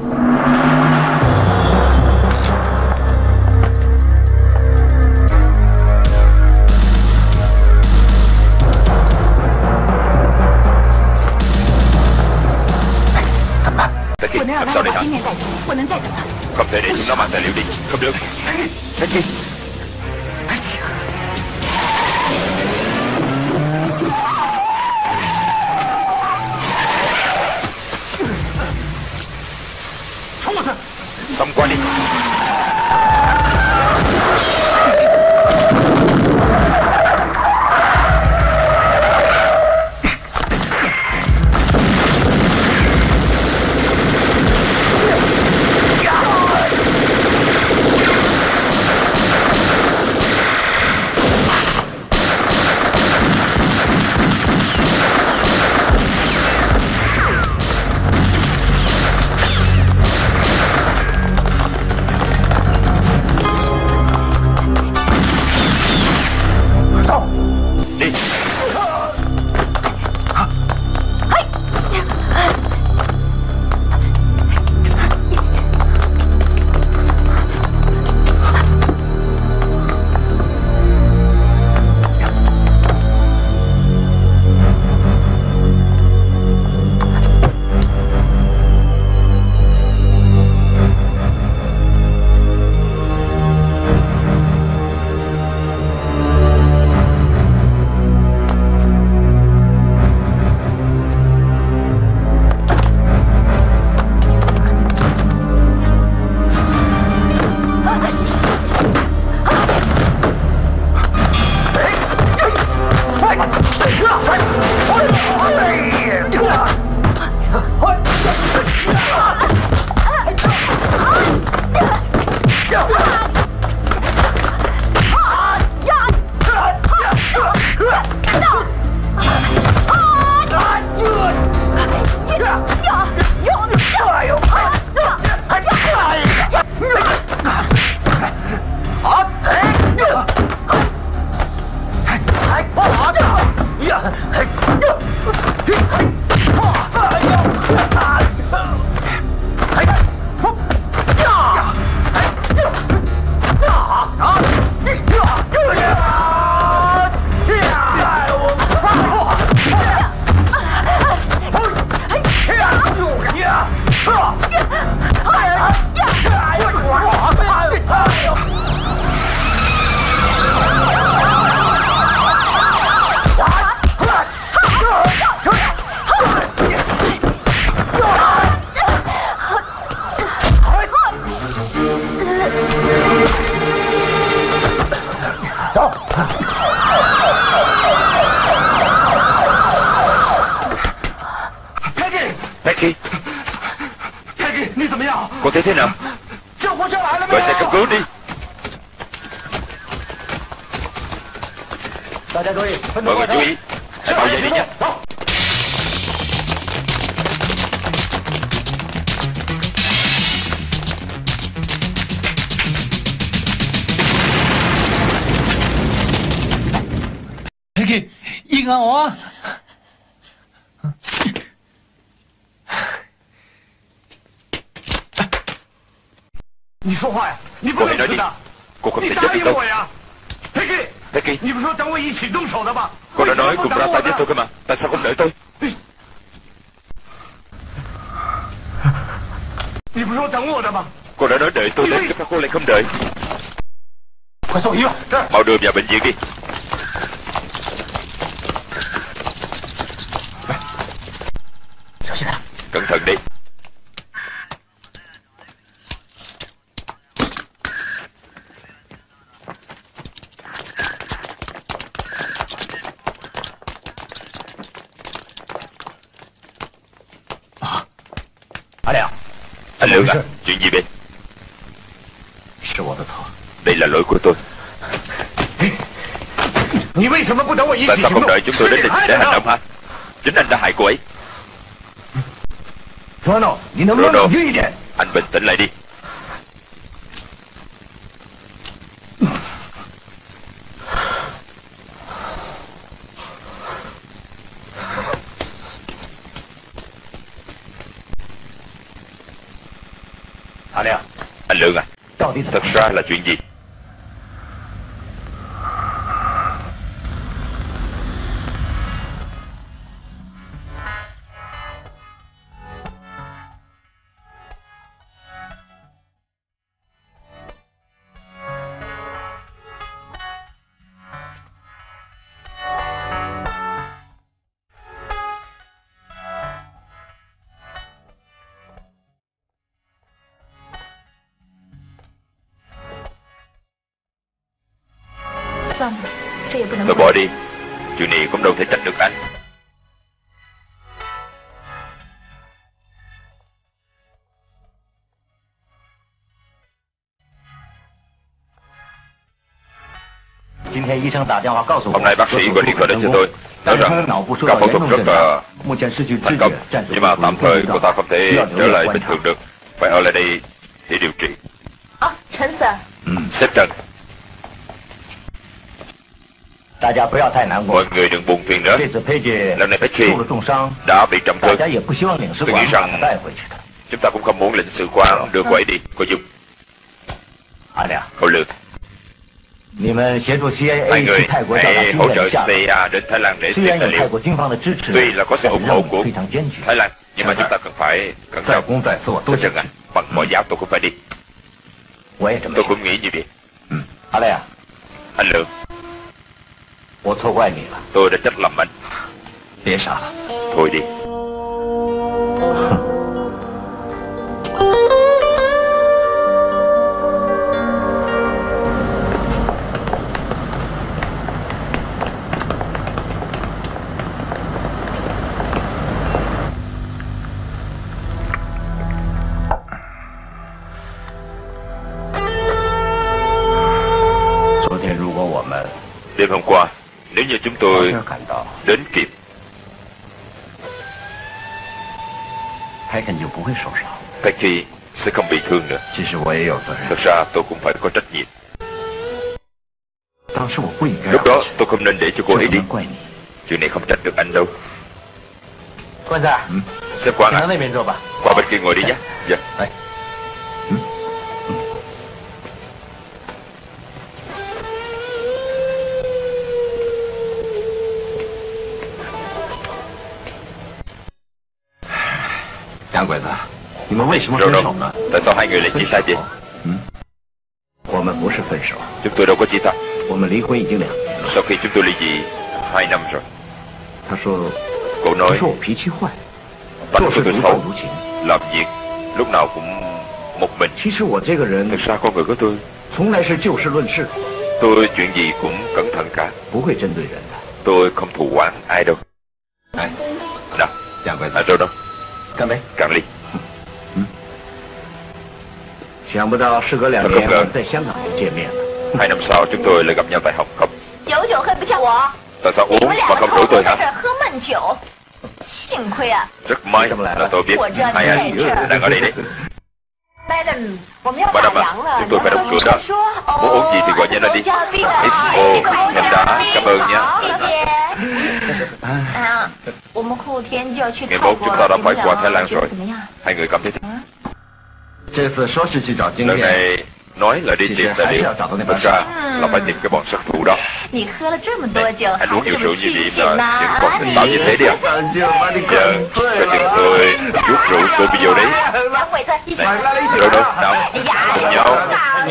Taki, làm sao đây hả? Không thể để chúng nó mang tài liệu đi. Không được. Taki. Xông qua đi. Cô thấy thế nào? Gọi xe cấp cứu đi. Mọi người chú ý, hãy bảo vệ đi nhé. Peggy， 應下我啊！ 你說話呀！你不能死的！你答應我呀 ，Peggy， 你不是說等我一起動手的嗎？ Cô đã nói cùng ra tay với tôi cơ mà, tại sao không đợi tôi? 你不是說等我的嗎？ Cô đã nói đợi tôi đấy, sao cô lại không đợi? 快送医院！这儿， mau đưa vào bệnh viện đi. 小心点。 Cẩn thận đi. Anh Lượng à, chuyện gì vậy? Đây là lỗi của tôi. Tại sao không đợi chúng tôi đến đây để hành động hả? Chính anh đã hại cô ấy. Ronald, anh bình tĩnh lại đi. Anh Lượng à, thật ra là chuyện gì? Tôi bỏ đi. Chuyện này cũng đâu thể trách được anh. Hôm nay bác sĩ gọi điện thoại đến cho tôi, nói rằng ca phẫu thuật rất là thành công, nhưng mà tạm thời cô ta không thể trở lại bình thường được, phải ở lại đây để điều trị. Sếp Trần, mọi người đừng buồn phiền nữa. Lần này Petri đã bị trọng thương. Tôi nghĩ rằng chúng ta cũng không muốn lệnh sự quan đưa cô ấy đi. Cô Dung, Cậu Lượng, hai người hãy hỗ trợ CIA đến Thái Lan để tìm tài liệu. Tuy là có sự ủng hộ của Thái Lan, nhưng mà chúng ta cần phải cẩn trọng. Sếp Trần à, bằng mọi giá tôi cũng phải đi. Tôi cũng nghĩ như vậy. Anh Lượng, tôi đã trách lầm anh. Thôi đi. Đêm hôm qua, nếu như chúng tôi đến kịp, Petri sẽ không bị thương nữa. Thật ra tôi cũng phải có trách nhiệm. Lúc đó tôi không nên để cho cô ấy đi. Chuyện này không trách được anh đâu. Sếp Quang à, qua bên kia ngồi đi nhé. Dạ. Rồi, tại sao hai người lại chia tay vậy? Chúng tôi đâu có chia tay. Sau khi chúng tôi ly dị 2 năm rồi. Cô nói tánh của tôi xấu, làm việc lúc nào cũng một mình. Thực ra con người của tôi chuyện gì cũng cẩn thận cả. Tôi không thù oán ai đâu. Nào, anh rồi đâu? Cạn ly. Thật không ngờ 2 năm sau chúng tôi lại gặp nhau tại Hồng Kông. Tại sao uống mà không rủ tôi hả? Rất may là tôi biết hai anh đang ở đây đấy. Madam à, chúng tôi phải đóng cửa đó. Muốn uống gì thì gọi nhanh lên đi. XO, em đã cảm ơn nha. Ngày 1 chúng ta đã phải qua Thái Lan rồi. Hai người cảm thấy thế. Lần này nói là đi tìm tài liệu, thực ra là phải tìm cái bọn sát thủ đó. Anh uống nhiều rượu như vậy là vẫn còn tỉnh táo như thế đi à? Giờ, coi chừng tôi chút rượu cô bị vô đấy. Này, đâu đâu, nào, cùng nhau.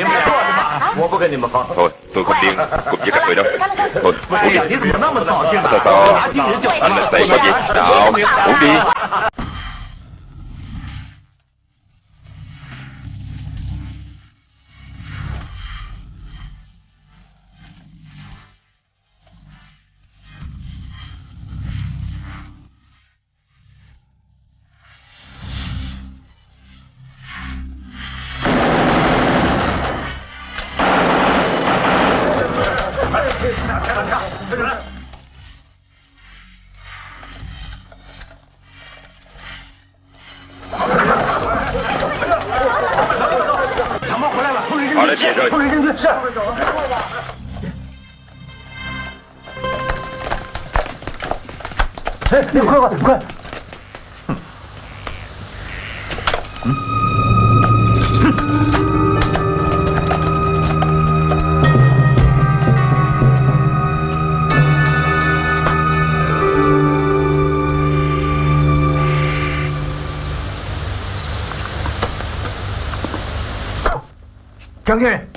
Thôi, tôi không điên cùng với các người đâu. Thôi, uống đi. Tại sao anh lại tay có gì? Nào, uống đi. Họ đã về rồi. Đi快快快！ 张先生，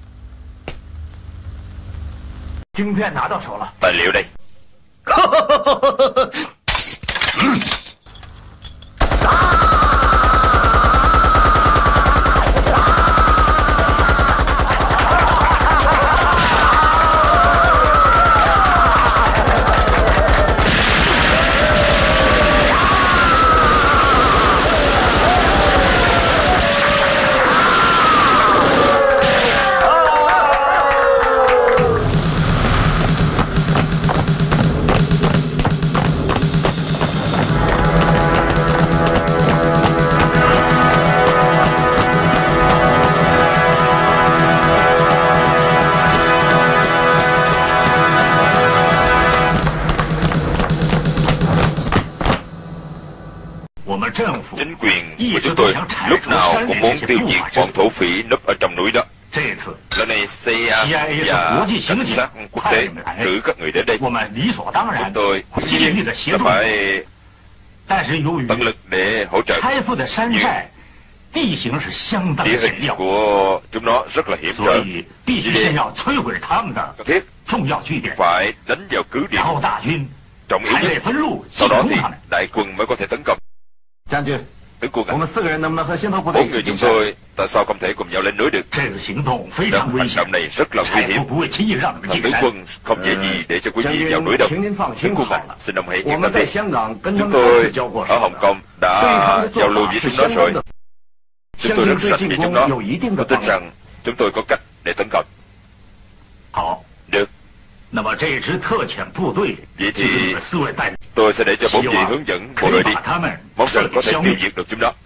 晶片拿到手了。 tài liệu đây. Chính quyền của chúng tôi lúc nào cũng muốn tiêu diệt bọn thổ phỉ núp ở trong núi đó. Lần này CIA và cảnh sát quốc tế cử các người đến đây. Chúng tôi dĩ nhiên là phải tận lực để hỗ trợ. Nhưng địa hình của chúng nó rất là hiểm trở. Vì thế cần thiết phải đánh vào cứ điểm trọng yếu nhất. Sau đó thì đại quân mới có thể tấn công. Tướng quân à, 4 người chúng tôi tại sao không thể cùng nhau lên núi được? Đợt hành động này rất là nguy hiểm. Tướng quân không dễ gì để cho quý vị vào núi đâu. Tướng quân à, xin ông hãy yên tâm đi. Chúng tôi ở Hồng Kông đã giao lưu với chúng nó rồi. Chúng tôi rất rành với chúng nó. Tôi tin rằng chúng tôi có cách để tấn công. Được. Vậy thì tôi sẽ để cho 4 vị hướng dẫn bộ đội đi. Mong rằng có thể tiêu diệt được chúng nó.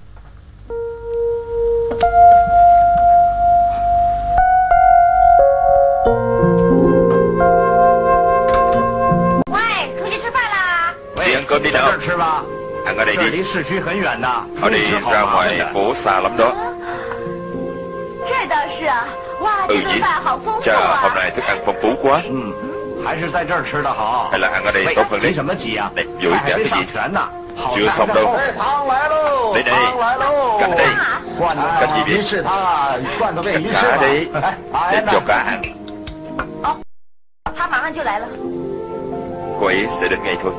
Đi ăn cơm đi nào. Ăn ở đây đi. Ở đây ra ngoài phố xa lắm đó. Ừ gì? Chà, hôm nay thức ăn phong phú quá. Hay là ăn ở đây tốt hơn đi. Này, vội để ăn cái gì? Chưa xong đâu. Đây đây. Canh đây. Canh gì biết? Canh cá đấy. Để cho cá ăn. Cô ấy sẽ đến ngay thôi.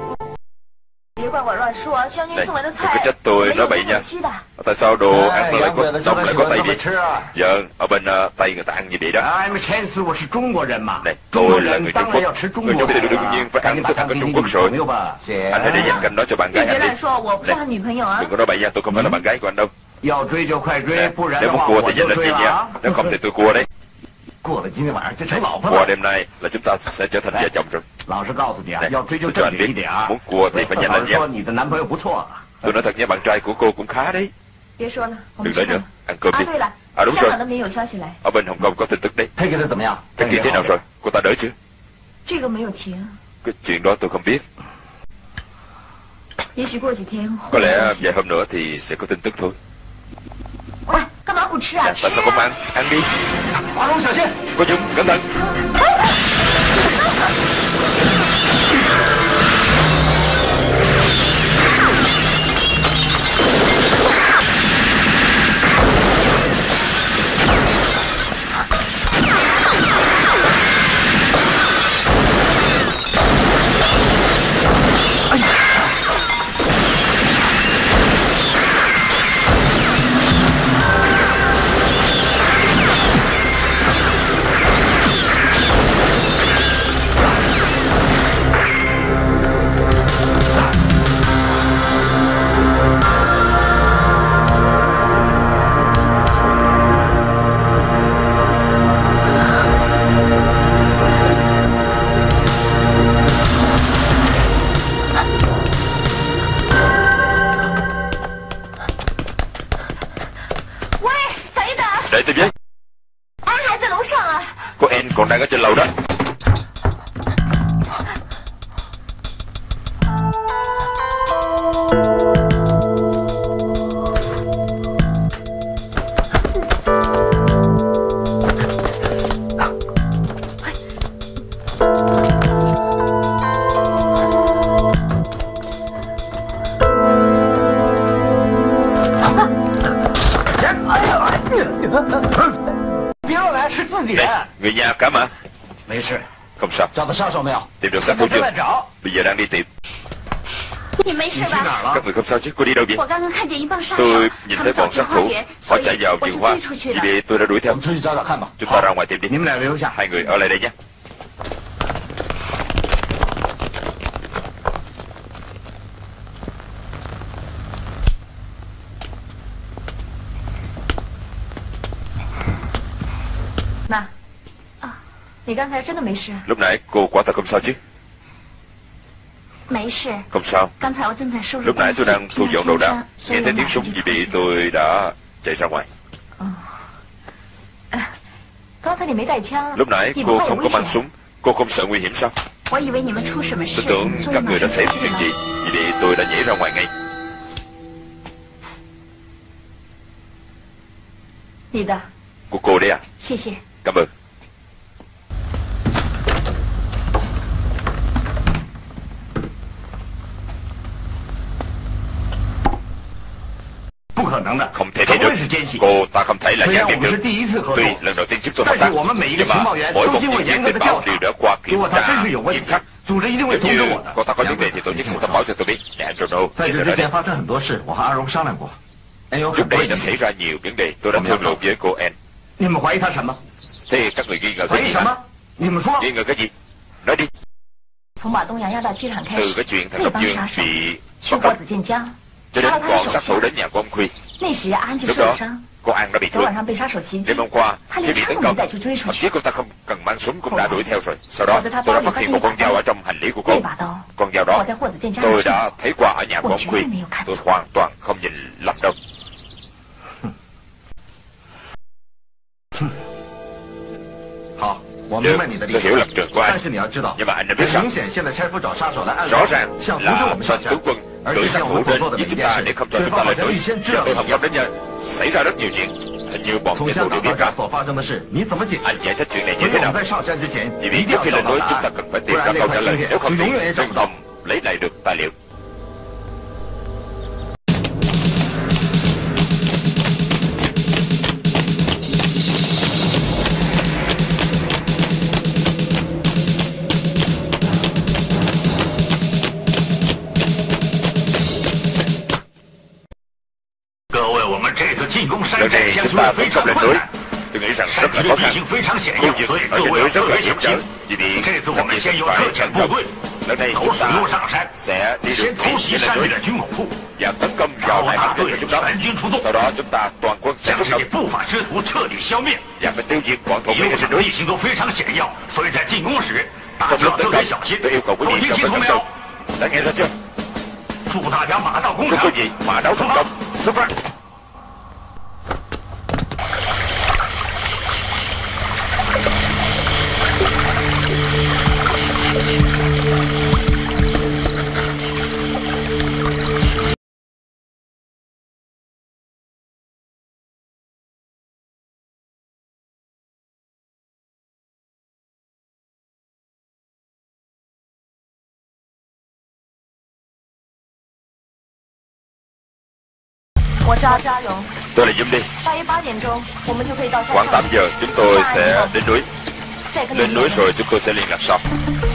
Này, đừng có trách tôi nói bậy nha. Tại sao đồ ăn nó lại có nồng lại có tay vậy? Dạ, ở bên Tây người ta ăn như vậy đó. Này, tôi là người Trung Quốc. Người Trung Quốc đương nhiên phải ăn thức ăn của Trung Quốc rồi. Anh hãy để dành canh đó cho bạn gái anh đi. Này, đừng có nói bậy nha, tôi không phải là bạn gái của anh đâu. Nè, nếu muốn cua thì nhanh lên tìm nha. Nếu không thì tôi cua đấy. Qua đêm nay là chúng ta sẽ trở thành vợ chồng rồi. Này, tôi cho anh biết, muốn cua thì phải nhanh lên nha. Tôi nói thật nha, bạn trai của cô cũng khá đấy. Đừng nói nữa, ăn cơm đi. À đúng rồi, ở bên Hồng Kông có tin tức đấy. Cái kia thế nào rồi, cô ta đỡ chứ? Cái chuyện đó tôi không biết. Có lẽ vài hôm nữa thì sẽ có tin tức thôi. 不吃啊？ Tại sao không ăn? Ăn đi. 华龙小心！ Cô Dung, cẩn thận. Để tôi với. Cô Anne còn đang ở trên lầu đó. Người nhà cả mà. Không sao. Tìm được sát thủ chưa? Bây giờ đang đi tìm. Các người không sao chứ? Cô đi đâu vậy? Tôi nhìn thấy bọn sát thủ. Họ chạy vào vườn hoa. Vì vậy tôi đã đuổi theo. Chúng ta ra ngoài tìm đi. Hai người ở lại đây nhé. Lúc nãy cô quả thật không sao chứ? Không sao. Lúc nãy tôi đang thu dọn đồ đạc, nghe thấy tiếng súng, vì vậy tôi đã chạy ra ngoài. Lúc nãy cô không có mang súng, cô không sợ nguy hiểm sao? Tôi tưởng các người đã xảy ra chuyện gì, vì vậy tôi đã nhảy ra ngoài ngay. Của cô đấy à? Cảm ơn. Không thể thế được. Cô ta không thể là gián điệp được. Tuy lần đầu tiên chúng tôi hợp tác, nhưng mà mỗi một nhân viên tình báo đều đã qua kiểm tra nghiêm khắc. Nếu như cô ta có vấn đề thì tổ chức sẽ thông báo cho tôi biết. Để anh Ronald, trước đây đã xảy ra nhiều vấn đề, tôi đã thương lượng với cô Anne. Thế các người nghi ngờ cái gì hả? Nghi ngờ cái gì? Nói đi. Từ cái chuyện thằng Ngọc Dương bị bắt cóc cho đến bọn sát thủ đến nhà của ông Khuy. Lúc đó cô An đã bị thương. Đêm hôm qua khi bị tấn công, thậm chí cô ta không cần mang súng cũng đã đuổi theo rồi. Sau đó tôi đã phát hiện một con dao ở trong hành lý của cô. Con dao đó tôi đã thấy qua ở nhà của ông Khuy. Tôi hoàn toàn không nhìn lầm đâu. Được, tôi hiểu lập trường của anh. Nhưng mà anh đã biết rằng rõ ràng là tên tướng quân cử sát thủ đến giết chúng ta để không cho chúng ta lên núi. Giờ tôi Hồng Kông đến nhà xảy ra rất nhiều chuyện. Hình như bọn kẻ thù đều biết cả. Anh giải thích chuyện này như thế nào? Vì trước khi lên núi chúng ta cần phải tìm ra câu trả lời. Nếu không thì đừng không lấy lại được tài liệu. Lần này chúng ta tấn công lên núi, tôi nghĩ rằng rất là khó khăn. Khu vực ở trên núi rất là hiểm trở, vì vậy các vị phải cẩn trọng. Lần này chúng ta sẽ đi đường thủy lên núi và tấn công vào đại bản营của chúng đó. Sau đó chúng ta toàn quân sẽ xuất động và phải tiêu diệt bọn thổ phỉ ở trên núi. Trong lúc tấn công, tôi yêu cầu quý vị cần phải cẩn trọng. Đã nghe ra chưa? Chúc quý vị mã đấu thành công. Xuất phát. 我是阿荣。 Tôi là Dung đi. 大约8点钟，我们就可以到山上。 Khoảng 8 giờ chúng tôi sẽ đến núi. Lên núi rồi chúng tôi sẽ liên lạc sau.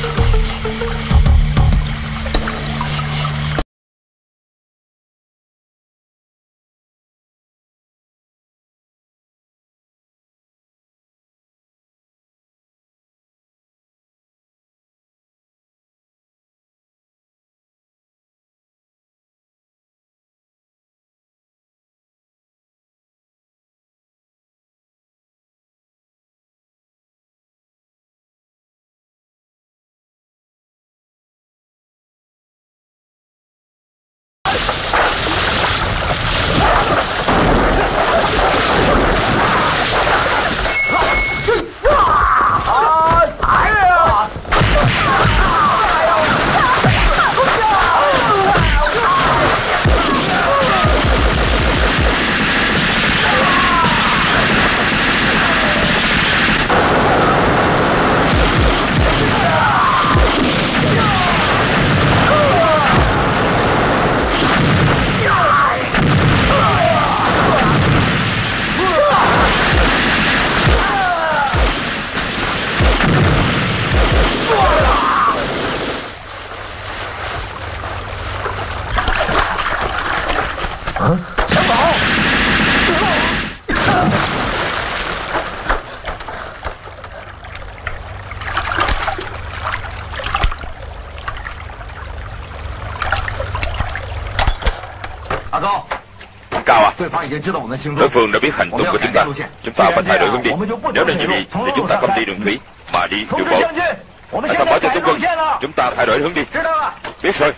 Đối phương đã biết hành tung của chúng ta phải thay đổi hướng đi. Nếu là như vậy thì chúng ta không đi đường thủy mà đi đường bộ. Hãy thông báo cho tướng quân, chúng ta thay đổi hướng đi. Biết rồi.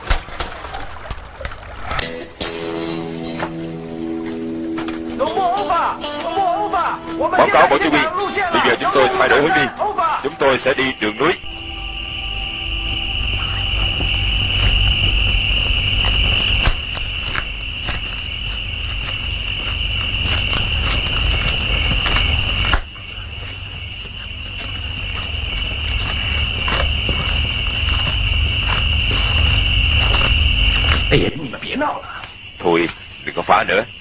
Báo cáo bộ chỉ huy, bây giờ chúng tôi thay đổi hướng đi. Chúng tôi sẽ đi đường núi. Thôi, đừng có phá nữa.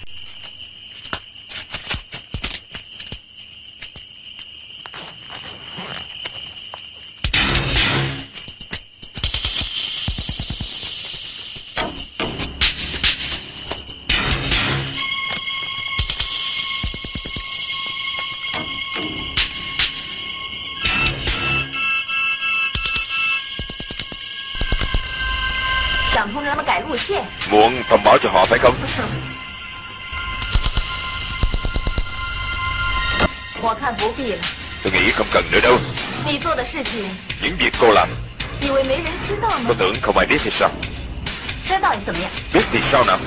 Muốn thông báo cho họ phải không? Tôi nghĩ không cần nữa đâu. Những việc cô làm, cô tưởng không ai biết thì sao? Biết thì sao nào?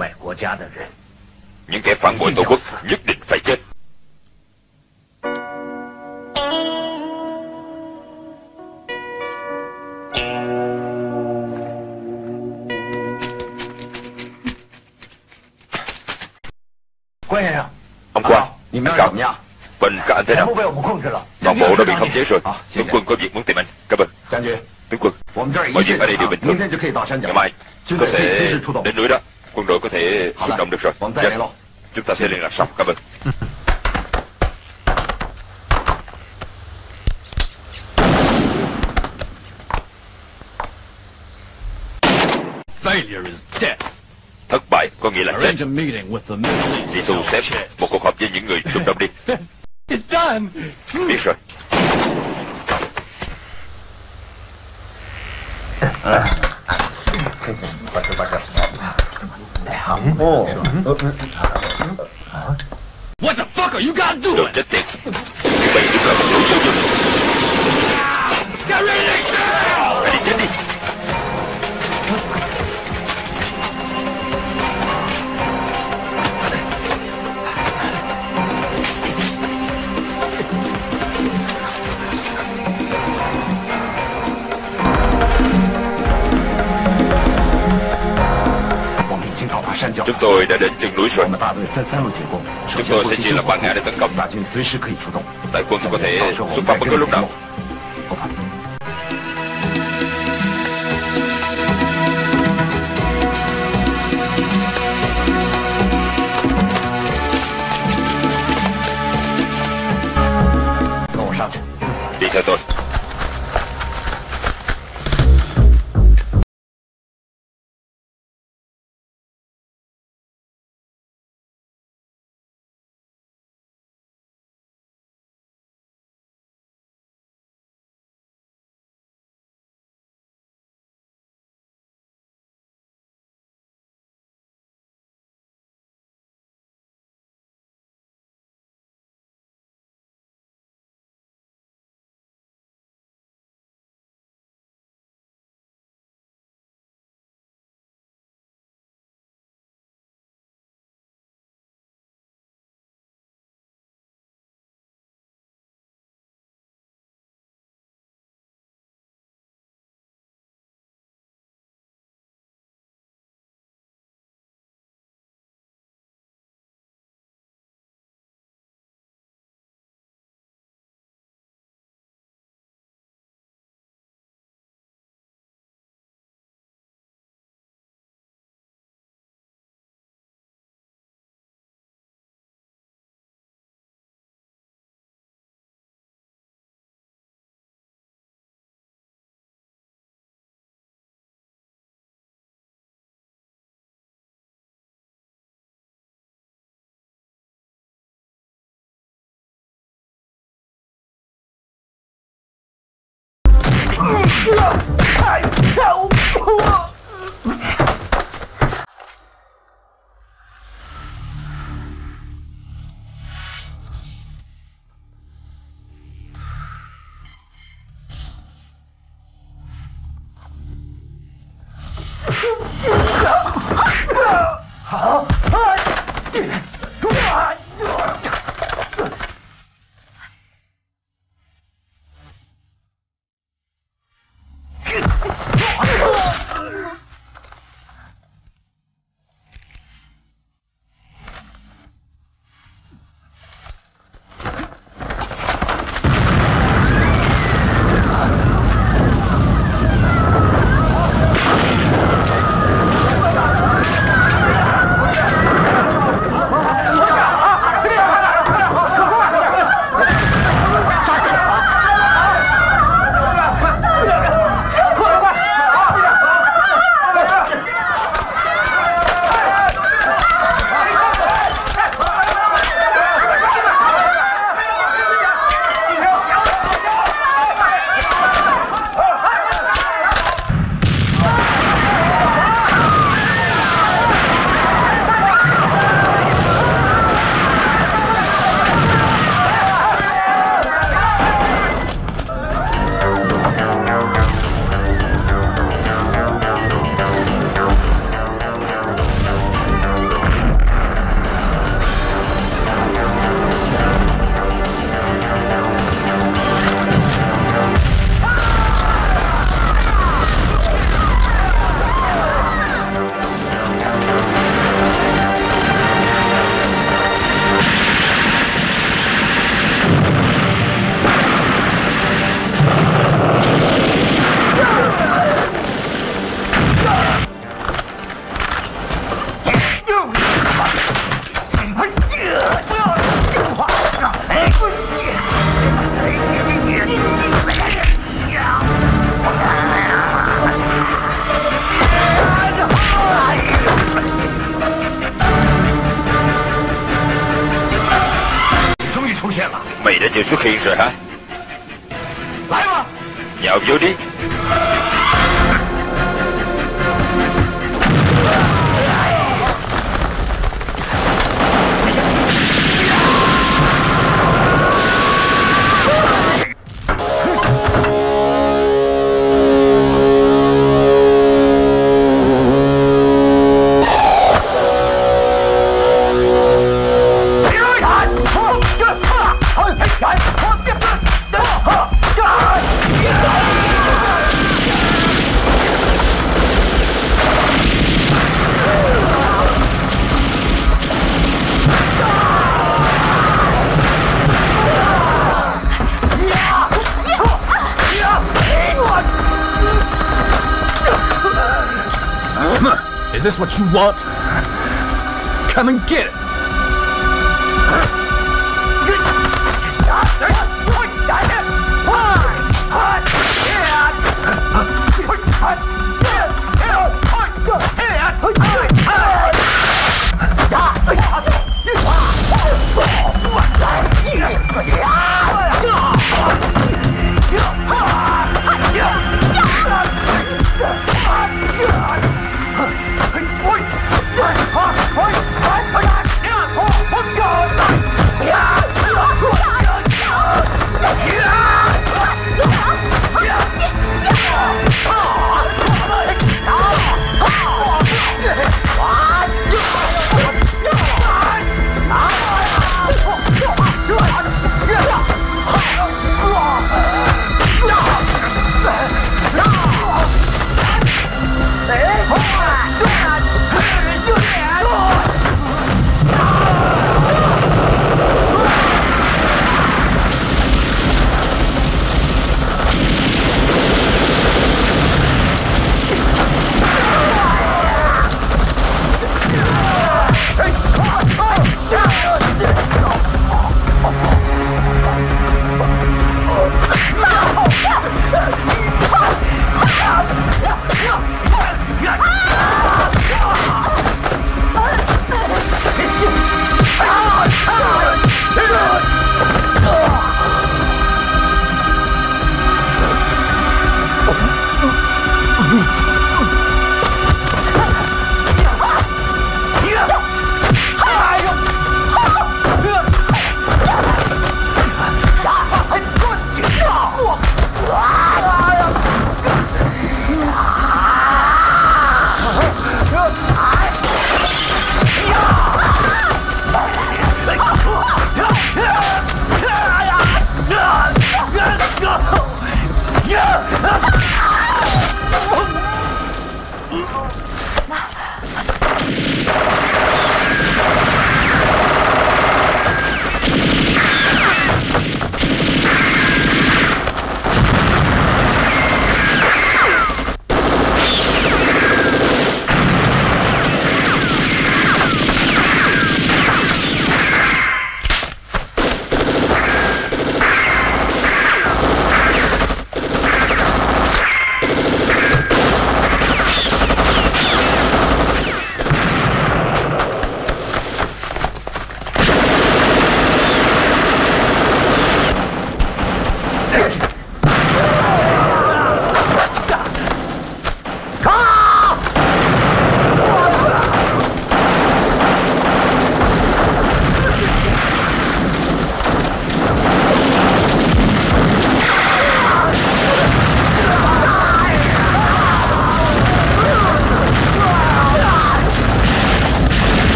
卖国家的人。 những kẻ phản bội tổ quốc nhất định phải chết. Ông Quan, anh Cậu, bên các anh thế nào? Toàn bộ đã bị khống chế rồi. Tướng quân có việc muốn tìm anh. Cảm ơn. Tướng quân, mọi việc ở đây đều bình thường. Ngày mai có thể đến núi đó. Quân đội có thể xuất động được rồi. Dạ. Chúng ta sẽ liên lạc sau. Cảm ơn. Thất bại có nghĩa là chết. Đi thu xếp một cuộc họp với những người trung đông đi. Biết rồi. What the fuck are you guys doing? Đồ chết tiệt. Chúng mày đúng là một lũ vô dụng. Hãy đi chết đi. Chúng tôi đã đến chân núi rồi. Chúng tôi sẽ chia làm 3 ngã để tấn công. Đại quân có thể xuất phát bất cứ lúc nào. Đi theo tôi. 就xuất hiện rồi hả? Lại mà. Nhào vô đi. Is this what you want? Come and get it!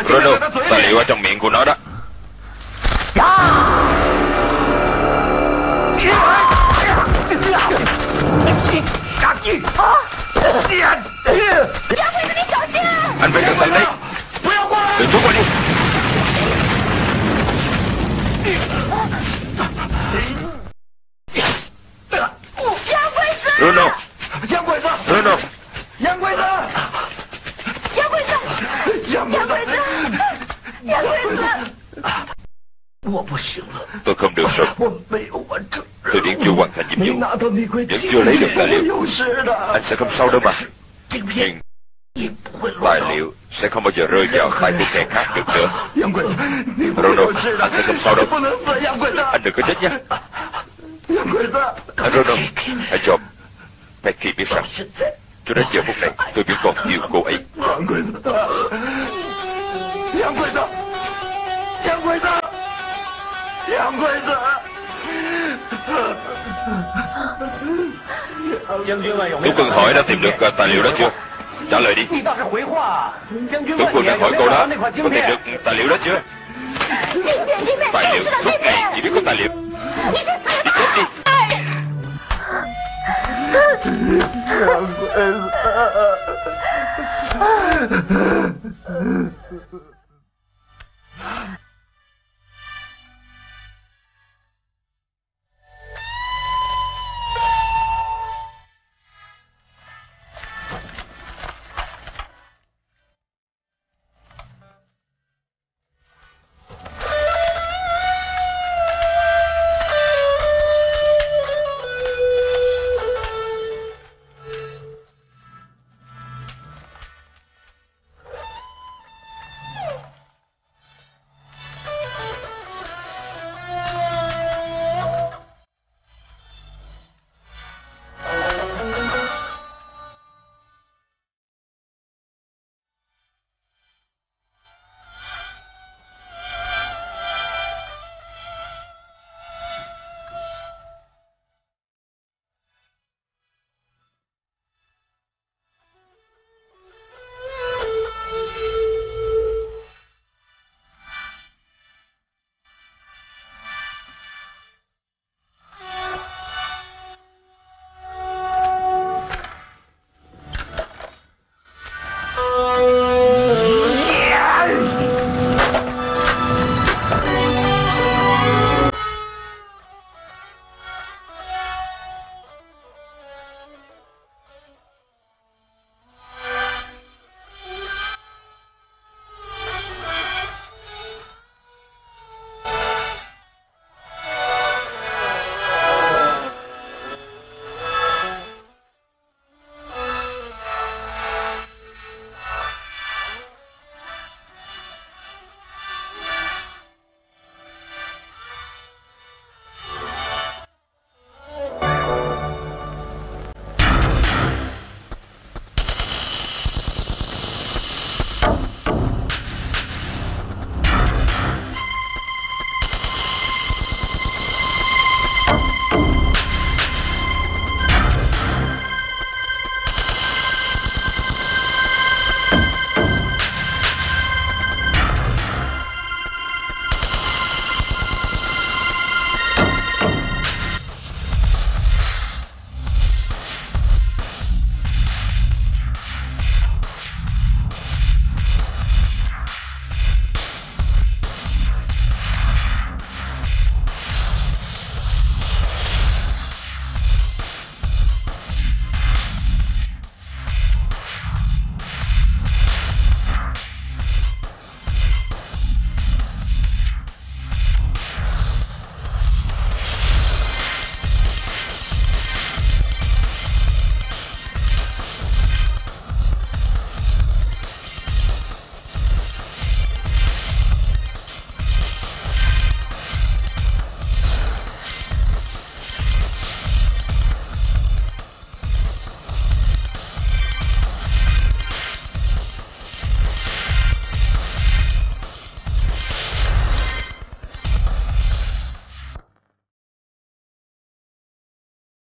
Bruno, tài liệu ở trong miệng của nó đó. Anh phải cẩn thận đấy. Đừng bước qua đi. Bruno. Bruno. Tôi không được rồi. Tôi điện chưa hoàn thành nhiệm vụ, vẫn chưa lấy được tài liệu. Anh sẽ không sao đâu mà. Nhưng tài liệu sẽ không bao giờ rơi vào tay của kẻ khác được nữa. Bruno, anh sẽ không sao đâu. Anh đừng có chết nhé. Anh Bruno, hãy cho Becky biết rằng cho đến giờ phút này tôi vẫn còn yêu cô ấy. Tướng quân hỏi đã tìm được tài liệu đó chưa? Trả lời đi. Tướng quân đang hỏi cô đó, có tìm được tài liệu đó chưa? Tài liệu, suốt ngày chỉ biết có tài liệu. Đi chết đi.